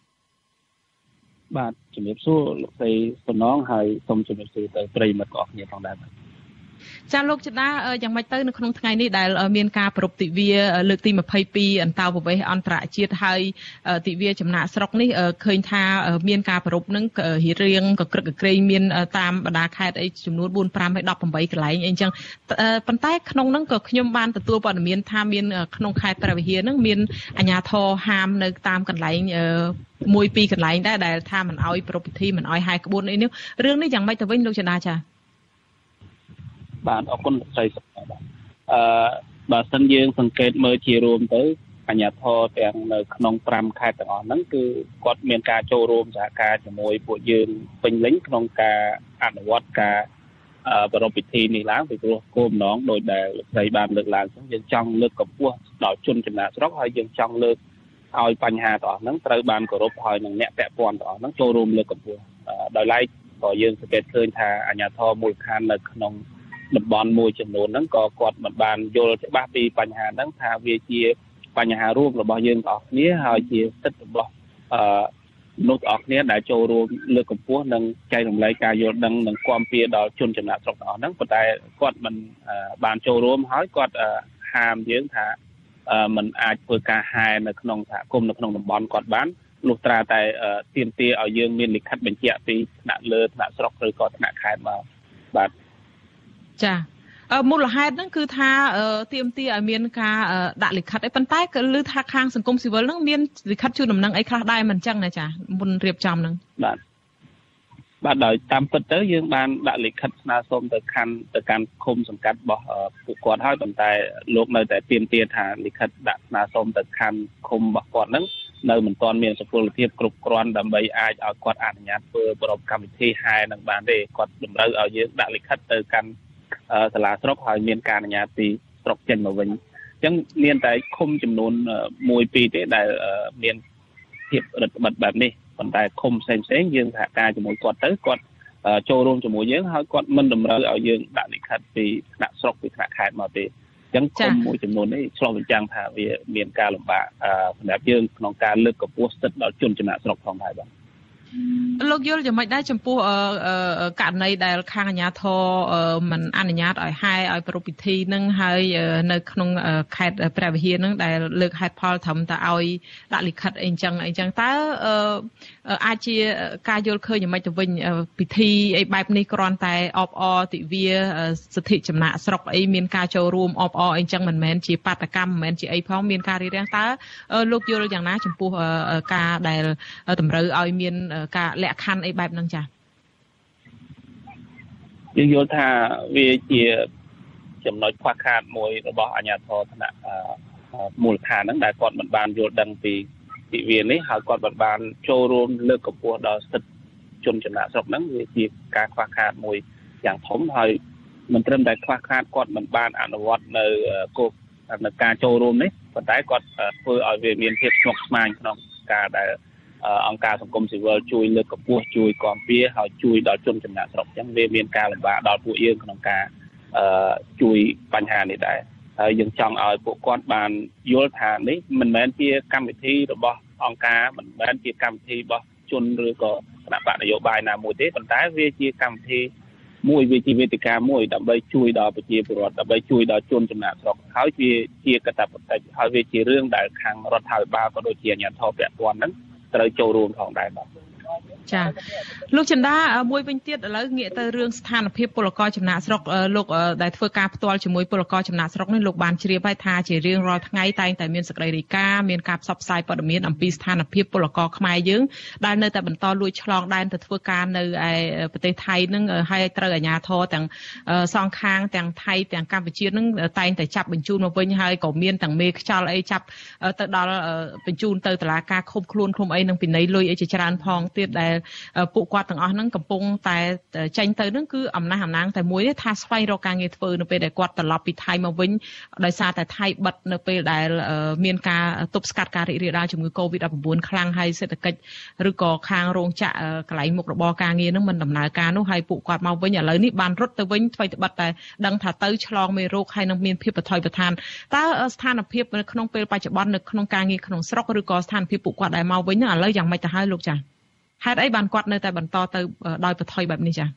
S16: បាទជំរាបសួរលោកស្រីសំណងហើយសូមជំរាបសួរទៅប្រិយមិត្តទាំងអស់គ្នាផងដែរ
S1: ចាលោកចិន្តាយ៉ាងម៉េចទៅនៅក្នុងថ្ងៃនេះដែលមានការប្រពៃទិវាលើកទីยี่สิบสองអន្តោប្រវេសន៍អន្តរជាតិហើយទិវាចំណាក់ស្រុកនេះឃើញថាមានការប្រពៃនឹងរៀងកក្រឹកកក្រែងមានតាមបណ្ដាខេត្តអីចំនួនbốn 5 10 8កន្លែងអីចឹងប៉ុន្តែក្នុងហ្នឹងក៏ខ្ញុំបានទទួលព័ត៌មានថាមានក្នុងខេត្តព្រះវិហារហ្នឹងមានអាជ្ញាធរហាមនៅតាមកន្លែងមួយពីរកន្លែងដែរដែលថាមិនអោយប្រពៃពិធីមិនអោយហែក្បួនអីនេះរឿងនេះយ៉ាងម៉េចទៅវិញលោកចិន្តាចា
S16: បាទអរគុណលោកស្រីបាទអឺបើសិនយើងសង្កេតមើលជារួមទៅអាជ្ញាធរទាំងនៅក្នុងប្រាំខេត្តទាំងអស់ហ្នឹងគឺគាត់មានការចូលរួមសហការជាមួយពួកយើងពេញលេញក្នុងការអនុវត្តការប្រពៃពិធីនេះឡើងពីព្រោះគោលបំណងដោយដែលលោកស្រីបានលើកឡើងចឹងយើងចង់លើកកម្ពស់ដល់ជនចំណាក់ស្រុកហើយយើងចង់លើកឲ្យបញ្ហាទាំងអស់ហ្នឹងត្រូវបានគោរពហើយនឹងអ្នកពាក់ព័ន្ធទាំងអស់ហ្នឹងចូលរួមលើកកម្ពស់ដោយឡែកក៏យើងសង្កេតឃើញថាអាជ្ញាធរមូលដ្ឋាននៅក្នុងតំបន់មួយចំនួនហ្នឹងក៏គាត់មិនបានយល់ច្បាស់ពីបញ្ហាហ្នឹងថាវាជាបញ្ហារួមរបស់យើងទាំងអស់គ្នាហើយជាសិទ្ធិរបស់អឺមនុស្សទាំងអស់គ្នាដែលចូលរួមលើកកម្ពស់និងចែករំលែកការយល់ដឹងនិងគាំពារដល់ជនចំណាក់ស្រុកទាំងអស់ហ្នឹងប៉ុន្តែគាត់មិនបានចូលរួមហើយគាត់ហាមយើងថាมันអាចធ្វើការហែនៅក្នុងសហគមន៍នៅក្នុងតំបន់គាត់បានលុះត្រាតែទាមទារឲ្យយើងមានលិខិតបញ្ជាក់ពីថ្នាក់លើថ្នាក់ស្រុកឬក៏ថ្នាក់ខេត្តមកបាទ
S1: ចាមូលហេតុហ្នឹងគឺថាទាមទារឲ្យមានការដាក់លិខិតអីប៉ុន្តែក៏ឮថាខាងសង្គមស៊ីវិលហ្នឹងមានលិខិតជូនដំណឹងអីខ្លះដែរមិនអញ្ចឹងណាចាមុនរៀបចំហ្នឹង
S16: បាទបាទដោយតាមពិតទៅយើងបានដាក់លិខិតស្នើសុំទៅខាន់ទៅកាន់ឃុំសង្កាត់របស់ពួកគាត់ហើយប៉ុន្តែលោកនៅតែទាមទារថាលិខិតដាក់ស្នើសុំទៅខាន់ឃុំរបស់គាត់ហ្នឹងនៅមិនទាន់មានសុពលភាពគ្រប់គ្រាន់ដើម្បីអាចឲ្យគាត់អនុញ្ញាតធ្វើប្រពៃកម្មវិធីហែនឹងបានទេគាត់តម្រូវឲ្យយើងដាក់លិខិតទៅកាន់សាលាស្រុកហើយមានការអនុញ្ញាតពីស្រុកចេញមកវិញអញ្ចឹងមានតែឃុំចំនួនមួយពីរទេដែលមានភាពរដ្ឋបិទបែបនេះប៉ុន្តែឃុំផ្សេងផ្សេងយើងសហការជាមួយគាត់ទៅគាត់ចូលរួមជាមួយយើងហើយគាត់មិនតម្រូវឲ្យយើងដាក់លិខិតពីថ្នាក់ស្រុកពីថ្នាក់ខេត្តមកទេអញ្ចឹងឃុំមួយចំនួននេះឆ្លុះបញ្ចាំងថាវាមានការលំបាកសម្រាប់យើងក្នុងការលើកកម្ពស់សិទ្ធិដល់ជនចំណាក់ស្រុកផងដែរបាទ
S1: លោកយល់យ៉ាងម៉េចដែរចំពោះករណីដែលខាងអាជ្ញាធរមិនអនុញ្ញាតឲ្យហែឲ្យប្រពៃពិធីនឹងហើយនៅក្នុងខេត្តព្រះវិហារនឹងដែលលើកហេតុផលត្រឹមតែឲ្យដាក់លិខិតអីចឹងអីចឹងតើអាចជាការយល់ឃើញយ៉ាងម៉េចទៅវិញពិធីអីបែបនេះគ្រាន់តែអបអរទិវាសិទ្ធិចំណាក់ស្រុកអីមានការចូលរួមអបអរអីចឹងមិនមែនជាបាតកម្មមិនមែនជាអីផងមានការរៀបរៀងតើលោកយល់យ៉ាងណាចំពោះការដែលតម្រូវឲ្យមានការលក្ខខណ្ឌអីបែបហ្នឹងចា៎
S16: យើងយល់ថាវាជាចំណុចខ្វះខាតមួយរបស់អាជ្ញាធរថ្នាក់មូលដ្ឋានហ្នឹងដែលគាត់មិនបានយល់ដឹងពីទិវានេះហើយគាត់មិនបានចូលរួមលើកកម្ពស់ដល់សិទ្ធិជនចំណាក់ស្រុកហ្នឹងវាជាការខ្វះខាតមួយយ៉ាងធំហើយមិនត្រឹមតែខ្វះខាតគាត់មិនបានអនុវត្តនៅគោលនៅការចូលរួមនេះប៉ុន្តែគាត់ធ្វើឲ្យវាមានភាពស្មុគស្មាញក្នុងការដែលអង្គការសង្គមស៊ីវិលជួយលើកកម្ពស់ជួយគាំពារហើយជួយដល់ជនចំណាក់ស្រុកអញ្ចឹងវាមានការលំបាកដល់ពួកយើងក្នុងការជួយបញ្ហានេះដែរហើយយើងចង់ឲ្យពួកគាត់បានយល់ថានេះមិនមែនជាកម្មវិធីរបស់អង្គការមិនមែនជាកម្មវិធីរបស់ជនឬក៏គណៈបកនយោបាយណាមួយទេប៉ុន្តែវាជាកម្មវិធីមួយវាជាវេទិកាមួយដើម្បីជួយដល់ប្រជាពលរដ្ឋដើម្បីជួយដល់ជនចំណាក់ស្រុកហើយវាជាកាតព្វកិច្ចហើយវាជារឿងដែលខាងរដ្ឋាភិបាលក៏ដូចជាអាជ្ញាធរពាក់ព័ន្ធហ្នឹងត្រូវចូលរួមផងដែរបាទ
S1: ចាលោកចិន្តាមួយវិញទៀតឥឡូវងាកទៅរឿងស្ថានភាពពលករចំណាក់ស្រុកលោកដែលធ្វើការផ្ទាល់ជាមួយពលករចំណាក់ស្រុកនេះលោកបានជ្រាបហើយថាជារៀងរាល់ថ្ងៃតែងតែមានសេចក្តីរាយការណ៍មានការផ្សព្វផ្សាយព័ត៌មានអំពីស្ថានភាពពលករខ្មែរយើងដែលនៅតែបន្តលួចឆ្លងដែនទៅធ្វើការនៅឯប្រទេសថៃនឹងហើយត្រូវអាជ្ញាធរទាំងសងខាងទាំងថៃទាំងកម្ពុជានឹងតែងតែចាប់បញ្ជូនមកវិញហើយក៏មានទាំងមេខ្យល់អីចាប់ទៅដល់បញ្ជូនទៅតុលាការឃុំខ្លួនឃុំអីនឹងពិន័យលុយអីជាច្រើនផងទៀតដែលពួកគាត់ទាំងអស់ហ្នឹងកំពុងតែចេញទៅហ្នឹងគឺអំណះអំណាងតែមួយទេថាស្វែងរកការងារធ្វើនៅពេលដែលគាត់ត្រឡប់ពីថៃមកវិញដោយសារតែថៃបិទនៅពេលដែលមានការទប់ស្កាត់ការរីករាលដាលជំងឺ កូវីដ ដប់ប្រាំបួន ខ្លាំងហើយសេដ្ឋកិច្ចឬក៏ខាងរោងចក្រកន្លែងមុខរបរការងារហ្នឹងមិនដំណើរការនោះហើយពួកគាត់មកវិញឥឡូវនេះបានរត់ទៅវិញថ្មីត្បិតតែដឹងថាទៅឆ្លងមេរោគហើយនឹងមានភាពបថុយបឋានតើស្ថានភាពនៅក្នុងពេលបច្ចុប្បន្ននៅក្នុងការងារក្នុងស្រុកឬក៏ស្ថានភាពពួកគាត់ដែលមកវិញហ្នឹងឥឡូវយ៉ាងម៉េចទៅហើយលោកចា៎ហេតុអីបានគាត់នៅតែបន្តទៅដោយបថុយបែបនេះចា៎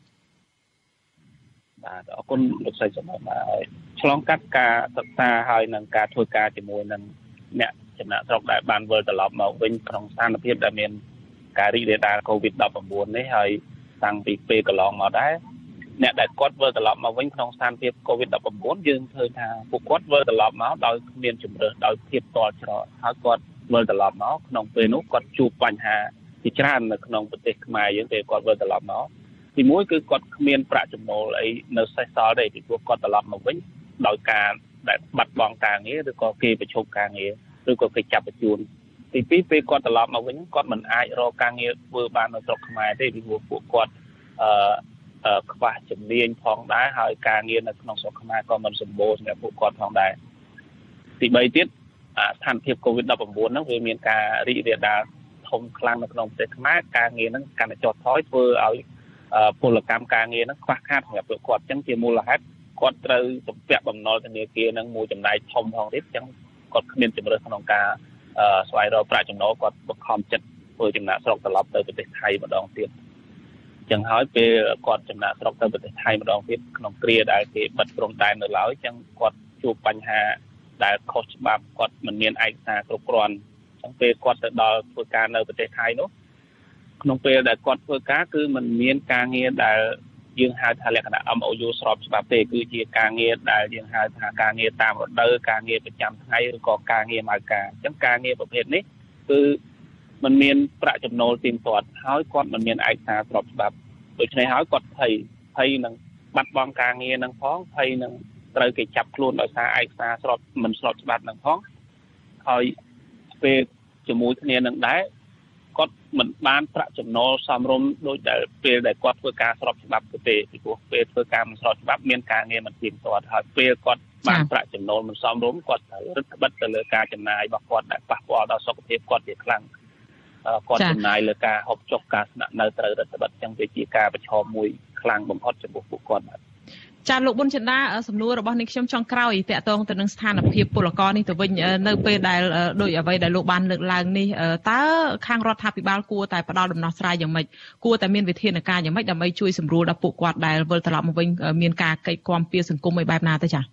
S16: បាទអរគុណលោកស្រីចំណាប់ហើយឆ្លងកាត់ការសិក្សាហើយនឹងការធ្វើការជាមួយនឹងអ្នកចំណាក់ស្រុកដែលបានវិលត្រឡប់មកវិញក្នុងស្ថានភាពដែលមានការរីករាលដាល កូវីដ ដប់ប្រាំបួន នេះហើយតាំងពីពេលកន្លងមកដែរអ្នកដែលគាត់វិលត្រឡប់មកវិញក្នុងស្ថានភាព កូវីដ ដប់ប្រាំបួន យើងឃើញថាពួកគាត់វិលត្រឡប់មកដោយគ្មានជំរឿសដោយភាពតល់ច្រកហើយគាត់វិលត្រឡប់មកក្នុងពេលនោះគាត់ជួបបញ្ហាជាច្រើននៅក្នុងប្រទេសខ្មែរយើងពេលគាត់វិលត្រឡប់មកទីមួយគឺគាត់គ្មានប្រាក់ចំណូលអីនៅសេសសល់ទេពីព្រោះគាត់ត្រឡប់មកវិញដោយការដែលបាត់បង់ការងារឬក៏គេប្រឈប់ការងារឬក៏គេចាប់បញ្ជូនទីពីរពេលគាត់ត្រឡប់មកវិញគាត់មិនអាចរកការងារធ្វើបាននៅស្រុកខ្មែរទេពីព្រោះពួកគាត់អឺខ្វះជំនាញផងដែរហើយការងារនៅក្នុងស្រុកខ្មែរក៏មិនសម្បូរសម្រាប់ពួកគាត់ផងដែរទីបីទៀតស្ថានភាព កូវីដ ដប់ប្រាំបួន ហ្នឹងវាមានការរីករាលដាលធំខ្លាំងនៅក្នុងប្រទេសខ្មែរការងារហ្នឹងកាន់តែចុះថយធ្វើឲ្យពលកម្មការងារហ្នឹងខ្វះខាតសម្រាប់ពួកគាត់អញ្ចឹងជាមូលហេតុគាត់ត្រូវសម្ពាក់បំណុលធនាគារហ្នឹងមួយចំណែកធំផងទៀតអញ្ចឹងគាត់គ្មានជំរឿសក្នុងការស្វែងរកប្រាក់ចំណូលគាត់បង្ខំចិត្តធ្វើចំណាកស្រុកត្រឡប់ទៅប្រទេសថៃម្ដងទៀតអញ្ចឹងហើយពេលគាត់ចំណាកស្រុកទៅប្រទេសថៃម្ដងទៀតក្នុងគ្រាដែលគេបិទព្រំដែននៅឡើយអញ្ចឹងគាត់ជួបបញ្ហាដែលខុសច្បាប់គាត់មិនមានឯកសារគ្រប់គ្រាន់អញ្ចឹងពេលគាត់ទៅដល់ធ្វើការនៅប្រទេសថៃនោះក្នុងពេលដែលគាត់ធ្វើការគឺมันមានការងារដែលយើងហៅថាលក្ខណៈ M O U ស្របច្បាប់ទេគឺជាការងារដែលយើងហៅថាការងារតាមរដូវការងារប្រចាំថ្ងៃឬក៏ការងារម៉ៅការអញ្ចឹងការងារប្រភេទនេះគឺมันមានប្រាក់ចំណូលទៀងទាត់ហើយគាត់មិនមានឯកសារស្របច្បាប់ដូច្នេះហើយគាត់ភ័យភ័យនឹងបាត់បង់ការងារនឹងផងភ័យនឹងត្រូវគេចាប់ខ្លួនដោយសារឯកសារស្របមិនស្របច្បាប់នឹងផងហើយពេលជាមួយគ្នានឹងដែរគាត់មិនបានប្រាក់ចំណូលសមរម្យដូចដែលពេលដែលគាត់ធ្វើការស្របច្បាប់ទេពីព្រោះពេលធ្វើការមិនស្របច្បាប់មានការងារមិនទៀងទាត់ហើយពេលគាត់បានប្រាក់ចំណូលមិនសមរម្យគាត់ត្រូវរឹតបន្តឹងទៅលើការចំណាយរបស់គាត់ដែលប៉ះពាល់ដល់សុខភាពគាត់ជាខ្លាំងគាត់ចំណាយលើការហូបចុកការស្នាក់នៅត្រូវរឹតបន្តឹងចឹងវាជាការប្រឈមមួយខ្លាំងបំផុតចំពោះពួកគាត់
S1: ចាលោកប៊ុនចិន្តាសំណួររបស់នេះខ្ញុំចង់ក្រោយតាក់ទងទៅនឹងស្ថានភាពពលករនេះទៅវិញនៅពេលដែលដោយអ្វីដែលលោកបានលើកឡើងនេះតើខាងរដ្ឋាភិបាលគួរតែផ្ដល់ដំណោះស្រាយយ៉ាងម៉េចគួរតែមានវិធានការយ៉ាងម៉េចដើម្បីជួយសម្រួលដល់ពួកគាត់ដែលវិលត្រឡប់មកវិញមានការកិច្ចគាំពារសង្គមឲ្យបែបណាទៅចា៎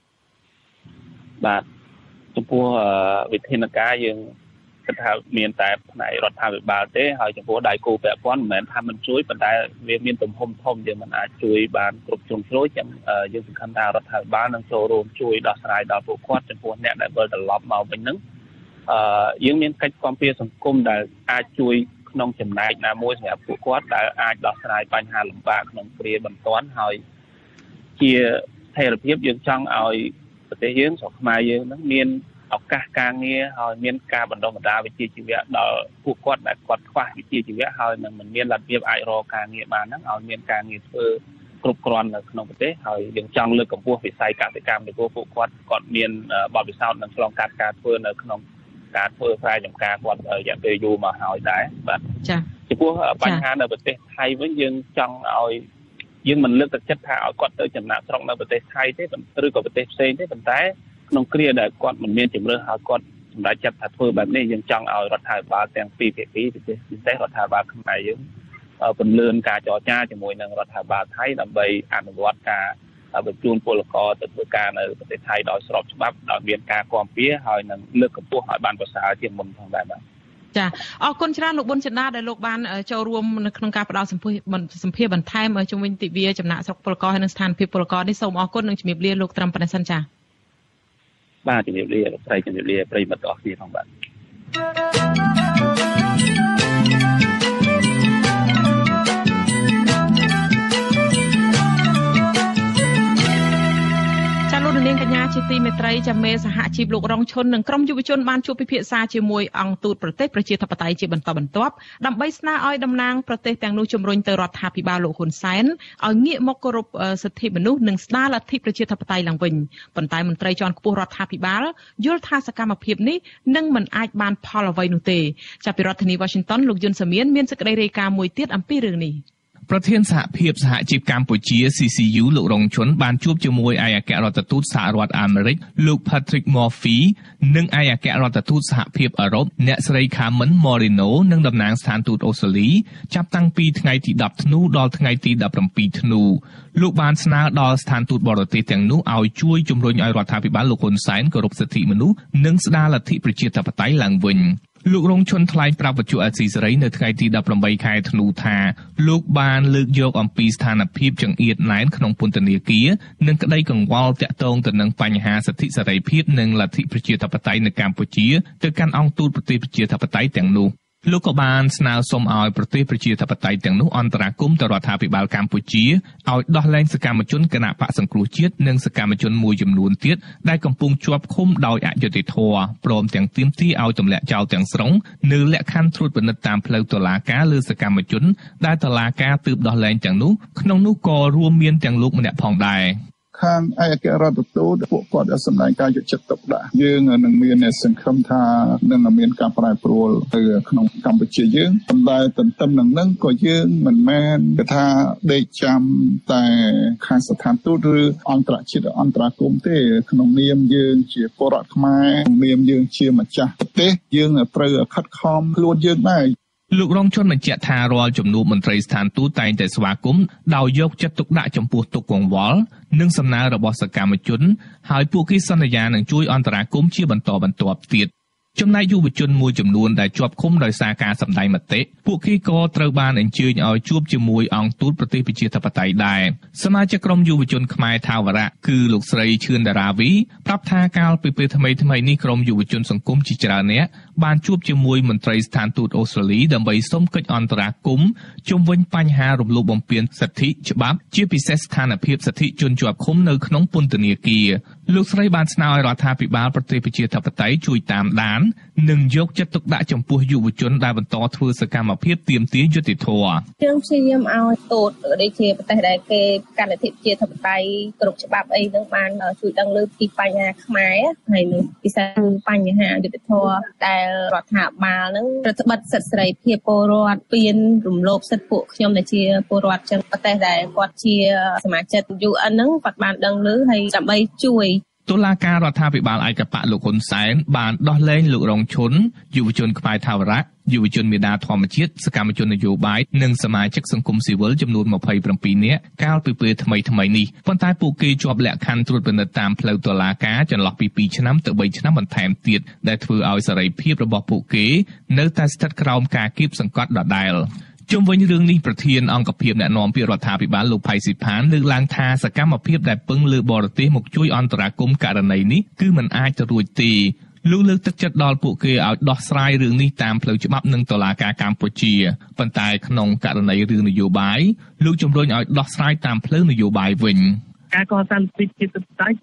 S16: បាទចំពោះវិធានការយើងគិតថាមានតែផ្នែករដ្ឋាភិបាលទេហើយចំពោះដៃគូពាក់ព័ន្ធមិនមែនថាមិនជួយប៉ុន្តែវាមានទំហំធំយើងមិនអាចជួយបានគ្រប់ជ្រុងជ្រោយចឹងយើងសង្ឃឹមថារដ្ឋាភិបាលនឹងចូលរួមជួយដោះស្រាយដល់ពួកគាត់ចំពោះអ្នកដែលវិលត្រឡប់មកវិញហ្នឹងអឺយើងមានកិច្ចគាំពារសង្គមដែលអាចជួយក្នុងចំណែកណាមួយសម្រាប់ពួកគាត់ដែលអាចដោះស្រាយបញ្ហាលំបាកក្នុងគ្រាបន្ទាន់ហើយជាស្ថិរភាពយើងចង់ឲ្យប្រទេសយើងស្រុកខ្មែរយើងហ្នឹងមានឱកាសការងារហើយមានការបណ្ដុះបណ្ដាលវិជ្ជាជីវៈដល់ពួកគាត់ដែលគាត់ខ្វះវិជ្ជាជីវៈហើយនឹងមិនមានលទ្ធភាពអាចរកការងារបានហ្នឹងឲ្យមានការងារធ្វើគ្រប់គ្រាន់នៅក្នុងប្រទេសហើយយើងចង់លើកកម្ពស់វិស័យកសិកម្មពីព្រោះពួកគាត់គាត់មានបទពិសោធន៍នឹងឆ្លងកាត់ការធ្វើនៅក្នុងការធ្វើស្រែចម្ការគាត់រយៈពេលយូរមកហើយដែរបាទ
S1: ចា៎
S16: ចំពោះបញ្ហានៅប្រទេសថៃវិញយើងចង់ឲ្យយើងមិនលើកទឹកចិត្តថាឲ្យគាត់ទៅចំណាក់ស្រុកនៅប្រទេសថៃទេឬក៏ប្រទេសផ្សេងទេប៉ុន្តែក្នុងគ្រាដែលគាត់មិនមានជំរឿនឲ្យគាត់សម្រាប់ចាត់ថាធ្វើបែបនេះយើងចង់ឲ្យរដ្ឋាភិបាលទាំងពីរភាគីពិសេសពិសេសរដ្ឋាភិបាលខ្មែរយើងពន្លឿនការចរចាជាមួយនឹងរដ្ឋាភិបាលថៃដើម្បីអនុវត្តការបញ្ជូនពលករទៅធ្វើការនៅប្រទេសថៃដោយស្របច្បាប់ដោយមានការគាំពៀហើយនឹងលើកកម្ពស់ឲ្យបានប្រសើរជាងមុនផងដែរបាទ
S1: ចាអរគុណច្រើនលោកប៊ុនចិន្តាដែលលោកបានចូលរួមនៅក្នុងការផ្តល់សម្ភារសម្ភារបន្ថែមជំវិញទិវាចំណាក់ស្រុកពលករហើយនិងស្ថានភាពពលករនេះសូមអរគុណនិងជំរាបលាលោកត្រឹមប៉ុណ្ណេះសិនចា
S16: បាទជំរាបលាលោកស្រីជំរាបលាប្រិយមិត្តអរគ្នាផងបាទលោកនាងកញ្ញាជាទីមេត្រីចាមេសហជីពលោករងឈុននិងក្រុមយុវជនបានជួបពិភាក្សាជាមួយអង្គទូតប្រទេសប្រជាធិបតេយ្យជាបន្តបន្ទាប់ដើម្បីស្នើឲ្យតំណាងប្រទេសទាំងនោះជំរុញទៅរដ្ឋាភិបាលលោកហ៊ុនសែនឲ្យងាកមកគោរពសិទ្ធិមនុស្សនិងស្ដារលទ្ធិប្រជាធិបតេយ្យឡើងវិញប៉ុន្តែមន្ត្រីជាន់ខ្ពស់រដ្ឋាភិបាលយល់ថាសកម្មភាពនេះនឹងមិនអាចបានផលអ្វីនោះទេចាប់ពីរដ្ឋធានី Washington លោកយុនសាមៀនមានសេចក្តីរាយការណ៍មួយទៀតអំពីរឿងនេះ
S9: ប្រធានសហភាពសហជីពកម្ពុជា C C U លោករងឈុនបានជួបជាមួយឯកអគ្គរដ្ឋទូតសហរដ្ឋអាមេរិកលោក Patrick Murphy និងឯកអគ្គរដ្ឋទូតសហភាពអឺរ៉ុបអ្នកស្រី Carmen Moreno និងតំណាងស្ថានទូតអូស្ត្រាលីចាប់តាំងពីថ្ងៃទីដប់ធ្នូដល់ថ្ងៃទីដប់ប្រាំពីរធ្នូលោកបានស្នើដល់ស្ថានទូតបរទេសទាំងនោះឲ្យជួយជំរុញឲ្យរដ្ឋាភិបាលលោកហ៊ុនសែនគោរពសិទ្ធិមនុស្សនិងស្ដារលទ្ធិប្រជាធិបតេយ្យឡើងវិញលោករងឈុនថ្លែងប្រាប់វិទ្យុអេស៊ីសេរីនៅថ្ងៃទីដប់ប្រាំបីខែធ្នូថាលោកបានលើកយកអំពីស្ថានភាពចង្អៀតណែនក្នុងពន្ធនាគារនិងក្តីកង្វល់ទាក់ទងទៅនឹងបញ្ហាសិទ្ធិសេរីភាពនិងលទ្ធិប្រជាធិបតេយ្យនៅកម្ពុជាទៅកាន់អង្គទូតប្រទេសប្រជាធិបតេយ្យទាំងនោះលោកក៏បានស្នើសុំឲ្យប្រទេសប្រជាធិបតេយ្យទាំងនោះអន្តរាគមន៍ទៅរដ្ឋាភិបាលកម្ពុជាឲ្យដោះលែងសកម្មជនគណបក្សសង្គ្រោះជាតិនិងសកម្មជនមួយចំនួនទៀតដែលកំពុងជាប់ឃុំដោយអយុត្តិធម៌ព្រមទាំងទាមទារឲ្យទម្លាក់ចោលទាំងស្រុងនៅលក្ខខណ្ឌត្រួតពិនិត្យតាមផ្លូវតុលាការលើសកម្មជនដែលតុលាការទើបដោះលែងទាំងនោះក្នុងនោះក៏រួមមានទាំងលោកម្នាក់ផងដែរ
S17: ខាងឯកអគ្គរដ្ឋទូតពួកគាត់đãសម្ដែងការយកចិត្តទុកដាក់យើងនឹងមានសង្ឃឹមថានឹងមានការប្រែប្រួលទៅក្នុងកម្ពុជាយើងប៉ុន្តែទន្ទឹមនឹងនឹងក៏យើងមិនមែនគេថាដេកចាំតែខាងស្ថានទូតឬអន្តរជាតិអន្តរាគមន៍ទេក្នុងនាមយើងជាពលរដ្ឋខ្មែរនាមយើងជាម្ចាស់ប្រទេសយើងត្រូវខិតខំខ្លួនយើងដែរ
S9: លោករងឈុនបញ្ជាក់ថារាល់ជំនួបមន្ត្រីស្ថានទូតតែងតែស្វាគមន៍ដោយយកចិត្តទុកដាក់ចំពោះទុកកង្វល់និងសំណើរបស់សកម្មជនហើយពួកគេសន្យានឹងជួយអន្តរាគមន៍ជាបន្តបន្ទាប់ទៀតចំណែកយុវជនមួយចំនួនដែលជាប់ឃុំដោយសារការសម្ដែងមតិពួកគេក៏ត្រូវបានអញ្ជើញឲ្យជួបជាមួយអង្គទូតប្រទេសប្រជាធិបតេយ្យដែរសមាជិកក្រុមយុវជនខ្មែរថាវរៈគឺលោកស្រីឈឿនដារាវីប្រាប់ថាកាលពីពេលថ្មីថ្មីនេះក្រុមយុវជនសង្គមជាច្រើនអ្នកបានជួបជាមួយមន្ត្រីស្ថានទូតអូស្ត្រាលីដើម្បីសុំកិច្ចអន្តរាគមន៍ជុំវិញបញ្ហារំលោភបំពានសិទ្ធិច្បាប់ជាពិសេសស្ថានភាពសិទ្ធិជនជាប់ឃុំនៅក្នុងពន្ធនាគារលោកស្រីបានស្នើឲ្យរដ្ឋាភិបាលប្រទេសប្រជាធិបតេយ្យជួយតាមដាននិងយកចិត្តទុកដាក់ចំពោះយុវជនដែលបន្តធ្វើសកម្មភាពទាមទារយុត្តិធម៌
S18: យើងព្យាយាមឲ្យទូតដូចជាប្រទេសដែលគេកាន់លទ្ធិប្រជាធិបតេយ្យគ្រប់ច្បាប់អីហ្នឹងបានជួយដឹងលើពីបញ្ហាខ្មែរហើយនឹងពិសេសបញ្ហាយុត្តិធម៌ដែលរដ្ឋាភិបាលហ្នឹងប្រតិបត្តិសិទ្ធិសេរីភាពពលរដ្ឋពៀនរំលោភសិទ្ធិពួកខ្ញុំដែលជាពលរដ្ឋចឹងប្រទេសដែលគាត់ជាសមាជិក U N ហ្នឹងគាត់បានដឹងឮហើយដើម្បីជួយ
S9: តុលាការរដ្ឋាភិបាលឯកបៈលោកហ៊ុនសែនបានដោះលែងលោករងឈុនយុវជនខ្មែរថាវរៈយុវជនមេដាធម្មជាតិសកម្មជននយោបាយនិងសមាជិកសង្គមស៊ីវិលចំនួនម្ភៃប្រាំពីរនាក់កាលពីពេលថ្មីថ្មីនេះប៉ុន្តែពួកគេជាប់លក្ខខណ្ឌត្រួតពិនិត្យតាមផ្លូវតុលាការចន្លោះពីពីរឆ្នាំទៅបីឆ្នាំបន្ថែមទៀតដែលធ្វើឲ្យសេរីភាពរបស់ពួកគេនៅតែស្ថិតក្រោមការគៀបសង្កត់ដដែលជុំវិញរឿងនេះប្រធានអង្គភិបអ្នកណែនាំពាក្យរដ្ឋាភិបាលលោកផៃស៊ីផានលើកឡើងថាសកម្មភាពដែលពឹងលើបរទេសមកជួយអន្តរាគមន៍ករណីនេះគឺមិនអាចទៅរួចទេលោកលើកទឹកចិត្តដល់ពួកគេឲ្យដោះស្រាយរឿងនេះតាមផ្លូវច្បាប់និងតុលាការកម្ពុជាប៉ុន្តែក្នុងករណីរឿងនយោបាយលោកជំរុញឲ្យដោះស្រាយតាមផ្លូវនយោបាយវិញ
S11: ការកសាងសិទ្ធិជាតិបតៃគឺ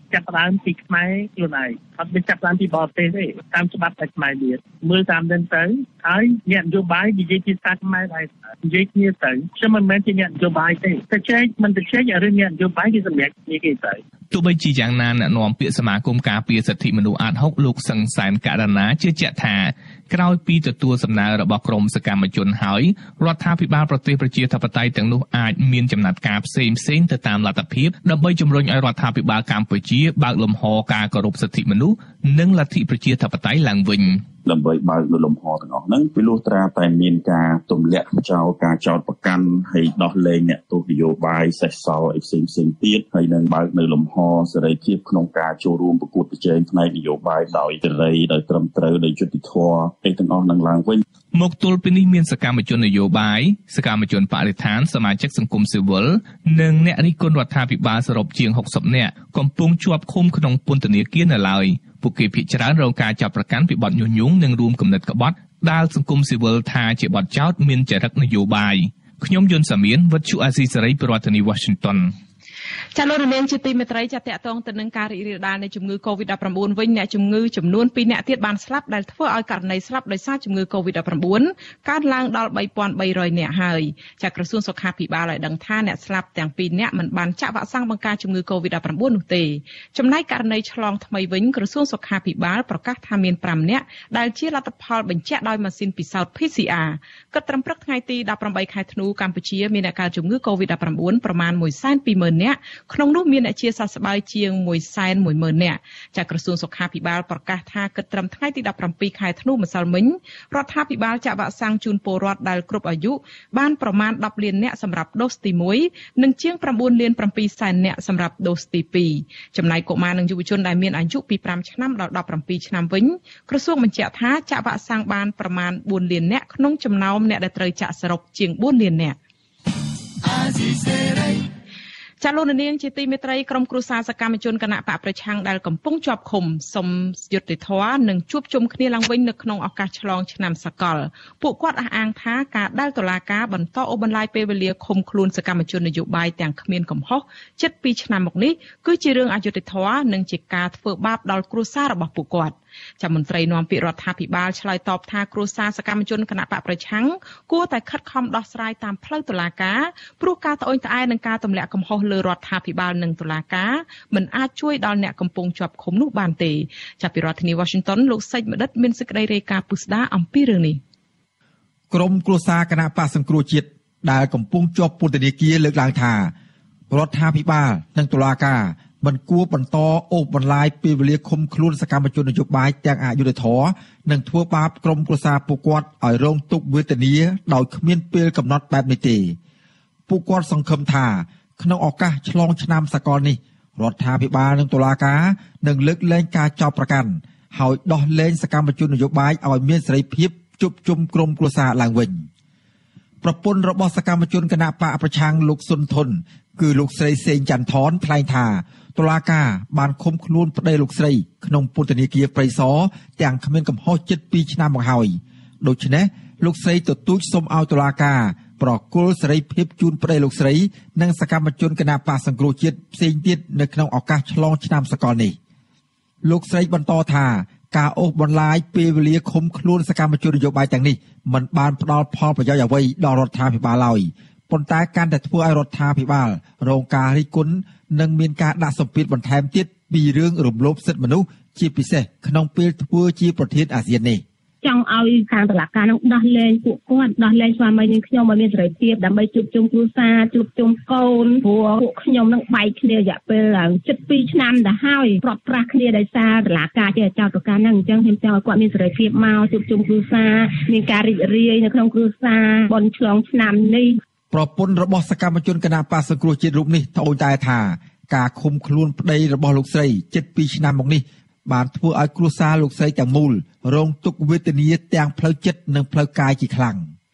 S11: ចាប់ផ្ដើមពីខ្មែរខ្លួនឯងអត់មានចាប់ផ្ដើមពីបរទេសទេតាមច្បាប់តែខ្មែរទៀតមើលតាមនឹងទៅហើយអ្នកនយោបាយនិយាយជាសាខ្មែរដែរនិយាយគ្នាទៅខ្ញុំមិនមែនជាអ្នកនយោបាយទេតែចែកមិនទៅចែករឿងអ្នកនយោបាយគេសម្រាប់គ្នាគេទៅ
S9: ទោះបីជាយ៉ាងណាអ្នកនាំពាក្យសមាគមការពារសិទ្ធិមនុស្សអាតហុកលោកសឹងសែនករណាជឿជាក់ថាក្រោយពីទទួលសំណើរបស់ក្រមសកម្មជនហើយរដ្ឋាភិបាលប្រទេសប្រជាធិបតេយ្យទាំងនោះអាចមានចំណាត់ការផ្សេងផ្សេងទៅតាមលទ្ធភាពដើម្បីជំរុញឲ្យរដ្ឋាភិបាលកម្ពុជាបើកលំហការគោរពសិទ្ធិមនុស្សនិងលទ្ធិប្រជាធិបតេយ្យឡើងវិញ
S19: ដើម្បីបើកនៅលំហទាំងអស់ហ្នឹងពីលុះត្រាតែមានការទម្លាក់ចោលការចោទប្រកាន់ហើយដោះលែងអ្នកទោសនយោបាយសេះសល់អីផ្សេងផ្សេងទៀតហើយនឹងបើកនៅលំហសេរីភាពក្នុងការចូលរួមប្រកួតប្រជែងផ្នែកនយោបាយដោយសេរីដោយត្រឹមត្រូវដោយយុត្តិធម៌អីទាំងអស់នឹងឡើងវិញ
S9: មកទល់ពេលនេះមានសកម្មជននយោបាយសកម្មជនបរិស្ថានសមាជិកសង្គមស៊ីវិលនិងអ្នករិះគន់រដ្ឋាភិបាលសរុបជាងហុកសិបនាក់កំពុងជាប់ឃុំក្នុងពន្ធនាគារនៅឡើយពួកគេភាគច្រើនរងការចាប់ប្រកាន់ពីបទញុះញង់និងរួមគំនិតក្បត់ដែលសង្គមស៊ីវិលថាជាបទចោទមានចរិតនយោបាយខ្ញុំយុនសាមៀនវិទ្យុអាស៊ីសេរីប្រធានាធិបតី Washington
S1: ចាលោកនាងជាទីមេត្រីចាតកតងទៅនឹងការរីករាលដាលនៃជំងឺ កូវីដ ដប់ប្រាំបួន វិញអ្នកជំងឺចំនួនពីរនាក់ទៀតបានស្លាប់ដែលធ្វើឲ្យករណីស្លាប់ដោយសារជំងឺ កូវីដ ដប់ប្រាំបួន កើនឡើងដល់បីពាន់បីរយនាក់ហើយចាក្រសួងសុខាភិបាលឲ្យដឹងថាអ្នកស្លាប់ទាំងពីរនាក់មិនបានចាក់វ៉ាក់សាំងបង្ការជំងឺ កូវីដ ដប់ប្រាំបួន នោះទេចំណែកករណីឆ្លងថ្មីវិញក្រសួងសុខាភិបាលប្រកាសថាមានប្រាំនាក់ដែលជាលទ្ធផលបញ្ជាក់ដោយម៉ាស៊ីនពិសោធន៍ P C R គិតត្រឹមព្រឹកថ្ងៃទីដប់ប្រាំបីខែធ្នូកម្ពុជាមានអ្នកកើតជំងឺ កូវីដ ដប់ប្រាំបួន ប្រមាណមួយសែនពីរម៉ឺននាក់ក្នុងនោះមានអ្នកជាសះស្បើយជាងមួយសែនមួយម៉ឺននាក់ចាក្រសួងសុខាភិបាលប្រកាសថាគិតត្រឹមថ្ងៃទីដប់ប្រាំពីរខែធ្នូម្សិលមិញរដ្ឋាភិបាលចាក់វ៉ាក់សាំងជូនពលរដ្ឋដែលគ្រប់អាយុបានប្រមាណដប់លាននាក់សម្រាប់ដូសទីមួយនិងជាង៩លាន៧សែននាក់សម្រាប់ដូសទីពីរចំណែកកុមារនិងយុវជនដែលមានអាយុពីប្រាំឆ្នាំដល់ដប់ប្រាំពីរឆ្នាំវិញក្រសួងបញ្ជាក់ថាចាក់វ៉ាក់សាំងបានប្រមាណបួនលាននាក់ក្នុងចំណោមអ្នកដែលត្រូវចាក់សរុបជាងបួនលាននាក់ចាលោកនាងជាទីមេត្រីក្រុមគ្រួសារសកម្មជនគណៈបកប្រឆាំងដែលកំពុងជាប់ឃុំសុំយុត្តិធម៌និងជួបជុំគ្នាឡើងវិញនៅក្នុងឱកាសឆ្លងឆ្នាំសកលពួកគាត់អះអាងថាការដែលតុលាការបន្តអូសបន្លាយពេលវេលាឃុំខ្លួនសកម្មជននយោបាយទាំងគ្មានកំហុសជិតពីរឆ្នាំមកនេះគឺជារឿងអយុត្តិធម៌និងជាការធ្វើបាបដល់គ្រួសាររបស់ពួកគាត់ចាំមន្ត្រីនាំពាក្យរដ្ឋាភិបាលឆ្លើយតបថាគ្រួសារសកម្មជនគណៈបកប្រឆាំងគួរតែខិតខំដោះស្រាយតាមផ្លូវតុលាការព្រោះការត្អូញត្អែរនឹងការទម្លាក់កំហុសលើរដ្ឋាភិបាលនិងតុលាការមិនអាចជួយដល់អ្នកកំពុងជាប់ឃុំនោះបានទេចាប់ពីរដ្ឋធានី Washington លោកសេចមនិតមានសេចក្តីរាយការណ៍ពុស្ដាអំពីរឿងនេះ
S2: ក្រុមគ្រួសារគណៈបកសង្គ្រោះជាតិដែលកំពុងជាប់ពន្ធនាគារលើកឡើងថារដ្ឋាភិបាលនិងតុលាការមិនគួរបន្តអូសបន្លាយពេលវេលាឃុំខ្លួនសកម្មជននយោបាយទាំងអយុត្តិធម៌និងធ្វើបាបក្រុមគ្រួសារពួកគាត់ឲ្យរងទុក្ខវេទនាដោយគ្មានពេលកំណត់បែបនេះទេពួកគាត់សង្ឃឹមថាក្នុងឱកាសឆ្លងឆ្នាំសកលនេះរដ្ឋាភិបាលនិងតុលាការនឹងលើកលែងការចោទប្រកាន់ហើយដោះលែងសកម្មជននយោបាយឲ្យមានសេរីភាពជួបជុំក្រុមគ្រួសារឡើងវិញប្រពន្ធរបស់សកម្មជនគណៈបកប្រឆាំងលោកសុនធនគឺលោកស្រីសេងច័ន្ទថនថ្លែងថាតុលាការបានឃុំខ្លួនប្តីលោកស្រីក្នុងពន្ធនាគារព្រៃសរទាំងគ្មានកំហុសជិតពីរឆ្នាំមកហើយដូច្នេះលោកស្រីទទូចសូមឲ្យតុលាការប្រគល់សេរីភាពជូនប្តីលោកស្រីនិងសកម្មជនគណបកសង្គ្រោះជាតិផ្សេងទៀតនៅក្នុងឱកាសឆ្លងឆ្នាំសកលនេះលោកស្រីបន្តថាការអូសបន្លាយពេលវេលាឃុំខ្លួនសកម្មជននយោបាយទាំងនេះមិនបានផ្ដល់ផលប្រយោជន៍អ្វីដល់រដ្ឋាភិបាលឡើយប៉ុន្តែកាន់តែធ្វើឲ្យរដ្ឋាភិបាលរងការរិះគន់និងមានការដាក់សម្ពាធបន្ថែមទៀតពីរឿងរំលោភសិទ្ធិមនុស្សជាពិសេសក្នុងពេលធ្វើជាប្រធានអាស៊ាននេះ
S20: ចង់ឲ្យខាងតុលាការនឹងដោះលែងពួកគាត់ដោះលែងស្វាមីនឹងខ្ញុំឲ្យមានសេរីភាពដើម្បីជួបជុំគ្រួសារជួបជុំកូនព្រោះពួកខ្ញុំនឹងបែកគ្នារយៈពេលជិតពីរឆ្នាំទៅហើយប្រត់ប្រាស់គ្នាដោយសារតុលាការជាចោទប្រកាន់ហ្នឹងអញ្ចឹងខ្ញុំចង់ឲ្យគាត់មានសេរីភាពមកជួបជុំគ្រួសារមានការរីករាយនៅក្នុងគ្រួសារបន់ឆ្លងឆ្នាំនេះ
S2: ប្រពន្ធរបស់សកម្មជនគណបកសង្គ្រោះជាតិរូបនេះត្អូញត្អែថាការឃុំខ្លួនប្តីរបស់លោកស្រីជិតពីរឆ្នាំមកនេះបានធ្វើឲ្យគ្រួសារលោកស្រីទាំងមូលរងទុក្ខវេទនាទាំងផ្លូវចិត្តនិងផ្លូវកាយជាខ្លាំង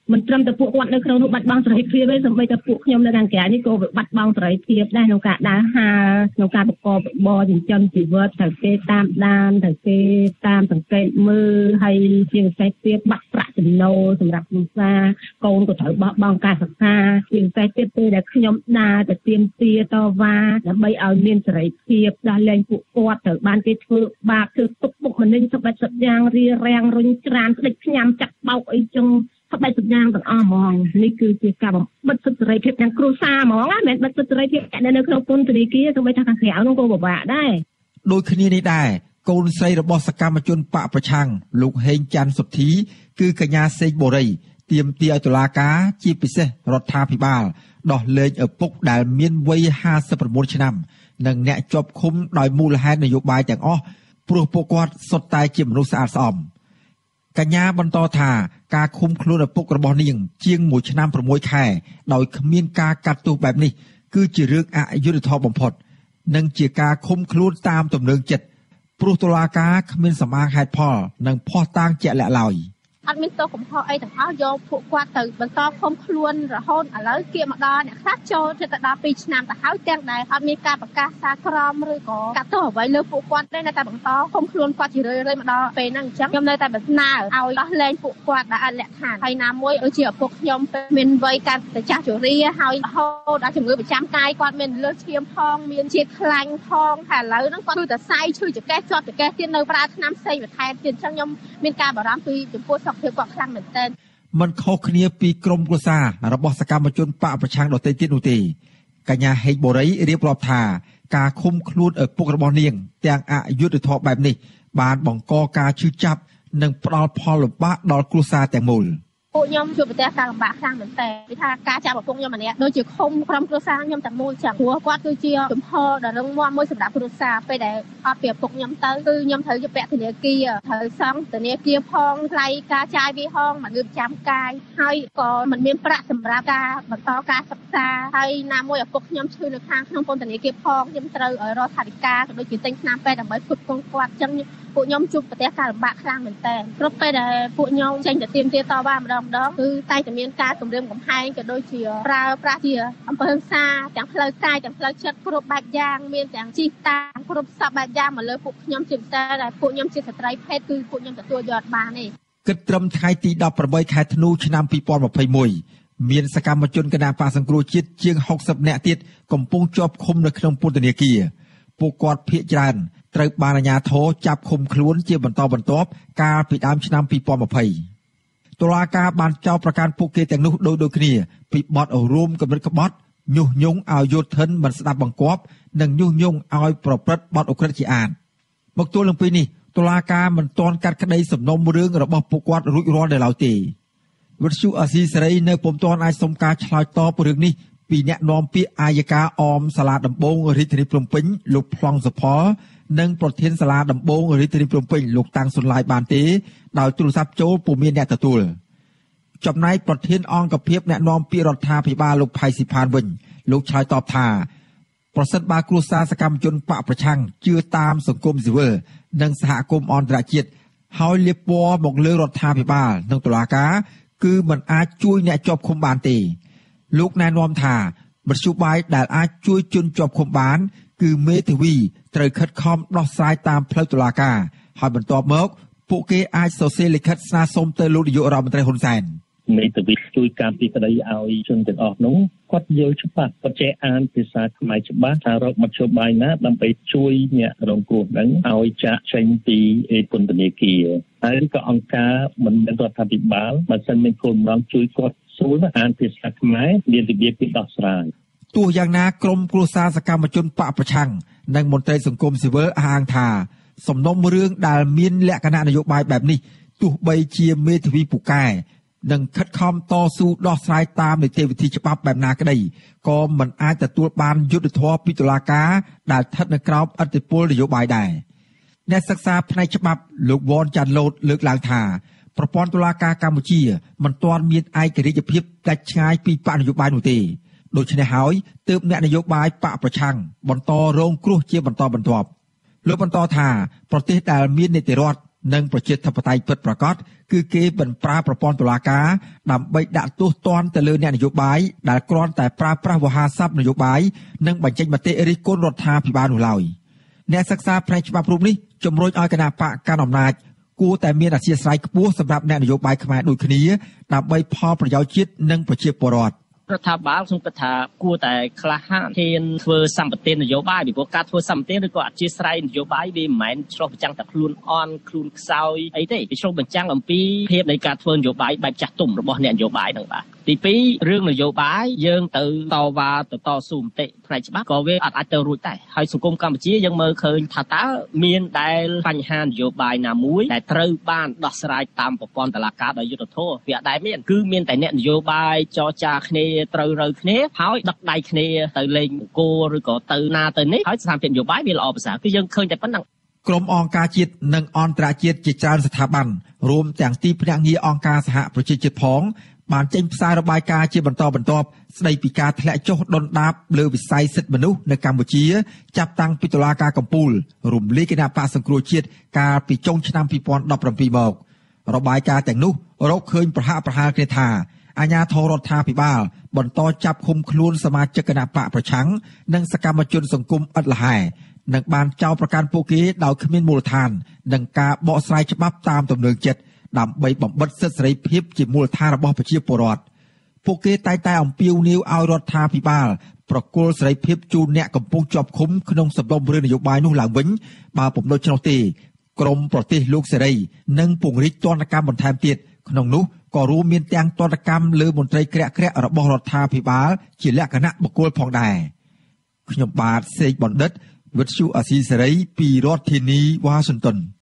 S20: មិនត្រឹមតែពួកគាត់នៅក្នុងនោះបាត់បង់សេរីភាពទេសូម្បីតែពួកខ្ញុំនៅខាងក្រៅនេះក៏បាត់បង់សេរីភាពដែរក្នុងការដើរហើរក្នុងការប្រកបរបរចិញ្ចឹមជីវិតត្រូវគេតាមដានត្រូវគេតាមសង្កេតមើលហើយជាពិសេសទៀតបាត់ប្រាក់ចំណូលសម្រាប់គ្រួសារកូនក៏ត្រូវបោះបង់ការសិក្សាជាពិសេសទៀតពេលដែលខ្ញុំដើរទៅទាមទារតវ៉ាដើម្បីឲ្យមានសេរីភាពដោះលែងពួកគាត់ត្រូវបានគេធ្វើបាបធ្វើទុកបុកម្នេញសប្តិសុទ្ធយ៉ាងរារាំងរុញច្រានស្ដេចផ្ញើចាក់បោកអីចឹងសប្តិសុទ្ធយ៉ាងទាំងអស់ហ្មងនេះគឺជាការបំបិទសិទ្ធិសេរីភាពទាំងគ្រួសារហ្មងណាមិនមែនបិទសិទ្ធិសេរីភាពនៅក្នុងពន្ធនាគារសូម្បីតែខាងក្រៅនោះក៏ពិបាកដែរ
S2: ដូចគ្នានេះដែរកូនស្រីរបស់សកម្មជនបកប្រឆាំងលោកហេងច័ន្ទសុធីគឺកញ្ញាសេងបូរីទាមទារឲ្យតុលាការជាពិសេសរដ្ឋាភិបាលដោះលែងឪពុកដែលមានវ័យห้าสิบเก้าឆ្នាំនិងអ្នកជាប់ឃុំដោយមូលហេតុនយោបាយទាំងអស់ព្រោះពួកគាត់សុទ្ធតែជាមនុស្សស្អាតស្អំកញ្ញាបន្តថាការឃុំខ្លួនឪពុករបស់នាងជាងមួយឆ្នាំប្រាំមួយខែដោយគ្មានការកាត់ទោសបែបនេះគឺជារឿងអយុត្តិធម៌បំផុតនិងជាការឃុំខ្លួនតាមទំនឹងចិត្តព្រោះតុលាការគ្មានសម្អាងហេតុផលនិងភស្តុតាងជាក់លាក់ឡើយ
S18: អត់មានទោសកំហុសអីទាំងអស់យកពួកគាត់ទៅបន្តឃុំខ្លួនរហូតឥឡូវគៀកមកដល់អ្នកខ្លះចូលទៅដល់ពីរឆ្នាំទៅហើយទាំងដែលអត់មានការប្រកាសសារក្រមឬក៏កាត់ទោសអ្វីលើពួកគាត់ទេនៅតែបន្តឃុំខ្លួនគាត់ជារឿយៗមកដល់ពេលហ្នឹងអញ្ចឹងខ្ញុំនៅតែបំស្នើឲ្យដោះលែងពួកគាត់ដែលអត់លក្ខខណ្ឌហើយណាមួយដូចជាឪពុកខ្ញុំមានវ័យកាន់តែចាស់ជរាហើយរហូតដល់ជំងឺប្រចាំកាយគាត់មានលើសឈាមផងមានជាតិខ្លាញ់ផងតែឥឡូវហ្នឹងគាត់គឺតែសាយឈឺចង្កេះជាប់ចង្កេះទៀតនៅប្រើថ្នាំផ្សេងបន្ថែមទៀតអញ្ចឹងខ្ញុំមានការបារម្ភពីចំពោះសុខភាពគាត់ខ្លាំងមែនទែន
S2: มันខុសគ្នាពីក្រុមគ្រួសាររបស់សកម្មជនបកប្រឆាំងដទៃទៀតនោះទេកញ្ញាហេងបូរីរៀបរាប់ថាការឃុំខ្លួនឪពុករបស់នាងទាំងអយុត្តិធម៌បែបនេះបានបង្កការឈឺចាប់និងផ្ដល់ផលលំបាកដល់គ្រួសារទាំងមូល
S18: ពួកខ្ញុំជួបប្រទះការលំបាកខ្លាំងមែនតើពីថាការចាប់ឪពុកខ្ញុំម្នាក់ដូចជាឃុំក្រុមគ្រួសារខ្ញុំទាំងមូលចាំព្រោះគាត់គឺជាជំហរដ៏រឹងមាំមួយសម្រាប់គ្រួសារពេលដែលអត់ពីឪពុកខ្ញុំទៅគឺខ្ញុំត្រូវជាពាក់ធនាគារត្រូវសងធនាគារផងថ្លៃការចាយវាហងមកលើប្រចាំកាយហើយក៏មិនមានប្រាក់សម្រាប់ការបន្តការសិក្សាហើយណាមួយឪពុកខ្ញុំឈឺនៅខាងក្នុងពន្ធនាគារផងខ្ញុំត្រូវឲ្យរកថវិកាក៏ដូចជាទិញថ្នាំពេទ្យដើម្បីផ្គត់ផ្គង់គាត់អញ្ចឹងពួកខ្ញុំជួបប្រទះការលំបាកខ្លាំងមែនតើគ្រប់ពេលដែលពួកខ្ញុំចេញទៅទាមទារតវ៉ាម្ដងម្ដងគឺតែតែមានការគំរាមកំហែងក៏ដូចជាប្រើប្រាស់ជាអំពើហិង្សាទាំងផ្លូវកាយទាំងផ្លូវចិត្តគ្រប់បែបយ៉ាងមានទាំងជីកតាំងគ្រប់សពបែបយ៉ាងមកលើពួកខ្ញុំជាពិសេសដែលពួកខ្ញុំជាស្ត្រីភេទគឺពួកខ្ញុំទទួលយកបានទេ
S2: គិតត្រឹមថ្ងៃទីដប់ប្រាំបីខែធ្នូឆ្នាំពីរពាន់ម្ភៃមួយមានសកម្មជនគណបក្សសង្គ្រោះជាតិជាងហុកសិបនាក់ទៀតកំពុងជាប់ឃុំនៅក្នុងពន្ធនាគារពួកគាត់ភ័យច្រើនត្រូវបានអាជ្ញាធរចាប់ឃុំខ្លួនជាបន្តបន្ទាប់កាលពីដើមឆ្នាំពីរពាន់ម្ភៃតុលាការបានចោទប្រកាន់ពួកគេទាំងនោះដូចដូចគ្នាពីបទរួមគំនិតក្បត់ញុះញង់ឲ្យយោធិនមិនស្ដាប់បង្គាប់និងញុះញង់ឲ្យប្រព្រឹត្តបទឧក្រិដ្ឋជាអាតមកទល់នឹងពេលនេះតុលាការមិនទាន់កាត់ក្តីសំណុំរឿងរបស់ពួកគាត់រួចរាល់នៅឡើយទេវិទ្យុអាស៊ីសេរីនៅពុំទាន់អាចសុំការឆ្លើយតបរឿងនេះពីអ្នកនាំពាក្យអាយកាអមសាលាដំបងរាជធានីភ្នំពេញលោកប្លង់សុផលនិងប្រធានសាលាដំបងរាជធានីភ្នំពេញលោកតាំងសុនឡាយបានទេដោយទូរស័ព្ទចូលពុំមានអ្នកទទួលចំណែកប្រធានអង្គភិបអ្នកនាំពាក្យរដ្ឋាភិបាលលោកផៃស៊ីផានវិញលោកឆ្លើយតបថាប្រសិនបើគ្រួសារសកម្មជនបកប្រឆាំងជឿតាមសង្គមស៊ីវិលនិងសហគមន៍អន្តរជាតិហើយលាបពណ៌មកលើរដ្ឋាភិបាលនិងតុលាការគឺមិនអាចជួយអ្នកជាប់ឃុំបានទេលោកណែនាំថាមធ្យោបាយដែលអាចជួយជនជាប់ឃុំបានគឺមេធាវីត្រូវខិតខំដោះស្រាយតាមផ្លូវតុលាការហើយបន្ទាប់មកពួកគេអាចសរសេរលិខិតស្នើសុំទៅលោកនាយករដ្ឋមន្ត្រីហ៊ុនសែន
S21: មេធាវីជួយការពីក្តីឲ្យជនទាំងអស់នោះគាត់យល់ច្បាស់គាត់ចេះអានភាសាខ្មែរច្បាស់ថារកមធ្យោបាយណាដើម្បីជួយអ្នករងគ្រោះហ្នឹងឲ្យចាក់ចេញពីពន្ធនាគារហើយក៏អង្គការមិនមែនរដ្ឋាភិបាលបើមិនមានគោលបំណងជួយគាត់ស្រួលអានភាសាខ្មែរមានរបៀបពីដោះស្រាយ
S2: ទោះយ៉ាងណាក្រមគ្រួសារសកម្មជនបកប្រឆាំងនិងមន្ត្រីសង្គមស៊ីវិលអះអាងថាសំណុំរឿងដែលមានលក្ខណៈនយោបាយបែបនេះទោះបីជាមេធាវីពូកែនិងខិតខំតស៊ូដោះស្រាយតាមនីតិវិធីច្បាប់បែបណាក្តីក៏មិនអាចទទួលបានយុត្តិធម៌ពីតុលាការដែលស្ថិតនៅក្រោមឥទ្ធិពលនយោបាយដែរអ្នកសិក្សាផ្នែកច្បាប់លោកវ៉នចាន់ឡូតលើកឡើងថាប្រព័ន្ធតុលាការកម្ពុជាមិនទាន់មានឯករាជ្យភាពដាច់ឆ្ងាយពីបកនយោបាយនោះទេដូច្នេះហើយទើបអ្នកនយោបាយបកប្រឆាំងបន្តរងគ្រោះជាបន្តបន្ទាប់លោកបន្តថាប្រទេសដែលមាននីតិរដ្ឋនិងប្រជាធិបតេយ្យពិតប្រាកដគឺគេមិនប្រើប្រព័ន្ធតុលាការដើម្បីដាក់ទោសទណ្ឌទៅលើអ្នកនយោបាយដែលគ្រាន់តែប្រើប្រាស់វោហារស័ព្ទនយោបាយនិងបញ្ចេញមតិរិះគន់រដ្ឋាភិបាលនោះឡើយអ្នកសិក្សាផ្នែកច្បាប់រូបនេះជំរុញឲ្យគណៈបកកាន់អំណាចគួរតែមានអធ្យាស្រ័យខ្ពស់សម្រាប់អ្នកនយោបាយខ្មែរដូចគ្នាដើម្បីផលប្រយោជន៍ជាតិនិងប្រជាពលរដ្ឋ
S15: រដ្ឋាភិបាលខ្ញុំគិតថាគួរតែក្លាហានហ៊ានធ្វើសម្បទាននយោបាយពីព្រោះការធ្វើសម្បទានឬក៏អធ្យាស្រ័យនយោបាយវាមិនមែនឆ្លុះបញ្ចាំងតែខ្លួនអន់ខ្លួនខ្សោយអីទេវាឆ្លុះបញ្ចាំងអំពីភាពនៃការធ្វើនយោបាយបែបចាស់ទុំរបស់អ្នកនយោបាយហ្នឹងបាទទីពីររឿងនយោបាយយើងទៅតវ៉ាទៅតស៊ូមតិផ្នែកច្បាប់ក៏វាអត់អាចទៅរួចដែរហើយសង្គមកម្ពុជាយើងមើលឃើញថាតើមានដែលបញ្ហានយោបាយណាមួយដែលត្រូវបានដោះស្រាយតាមប្រព័ន្ធតុលាការដោយយុត្តិធម៌វាអត់ដែលមានគឺមានតែអ្នកនយោបាយចរចាគ្នាត្រូវរើគ្នាហើយដឹកដៃគ្នាទៅលេងអង្គរឬក៏ទៅណាទៅនេះហើយស្ថានភាពនយោបាយវាល្អប្រសើរគឺយើងឃើញតែប៉ុណ្ណឹង
S2: ក្រុមអង្គការជាតិនិងអន្តរជាតិជាច្រើនស្ថាប័នរួមទាំងទីភ្នាក់ងារអង្គការសហប្រជាជាតិផងបានចេញផ្សាយរបាយការណ៍ជាបន្តបន្ទាប់ស្ដីពីការធ្លាក់ចុះដុនដាបលើវិស័យសិទ្ធិមនុស្សនៅកម្ពុជាចាប់តាំងពីតុលាការកំពូលរំលាយគណៈបក្សសង្គ្រោះជាតិកាលពីចុងឆ្នាំពីរពាន់ដប់ប្រាំពីរមករបាយការណ៍ទាំងនោះរកឃើញប្រហាក់ប្រហែលគ្នាថាអាជ្ញាធររដ្ឋាភិបាលបន្តចាប់ឃុំខ្លួនសមាជិកគណៈបកប្រឆាំងនិងសកម្មជនសង្គមឥតលហែនិងបានចោទប្រកាន់ពួកគេដោយគ្មានមូលដ្ឋាននិងការបកស្រាយច្បាប់តាមទំនើងចិត្តដើម្បីបំបិទសិទ្ធិសេរីភាពជាមូលដ្ឋានរបស់ប្រជាពលរដ្ឋពួកគេតែងតែអំពាវនាវឲ្យរដ្ឋាភិបាលប្រគល់សេរីភាពជូនអ្នកកំពុងជាប់ឃុំក្នុងសំណុំរឿងនយោបាយនោះឡើងវិញបើពុំដូច្នោះទេក្រមប្រទេសលោកសេរីនឹងពង្រីកទណ្ឌកម្មបន្ថែមទៀតក្នុងនោះក៏រួមមានទាំងទណ្ឌកម្មលើមន្ត្រីក្រាក់ក្រាក់របស់រដ្ឋាភិបាលជាលក្ខណៈបុគ្គលផងដែរខ្ញុំបាទសេកបណ្ឌិតវិទ្យុអាស៊ីសេរីពីរដ្ឋធានីវ៉ាស៊ីនតោន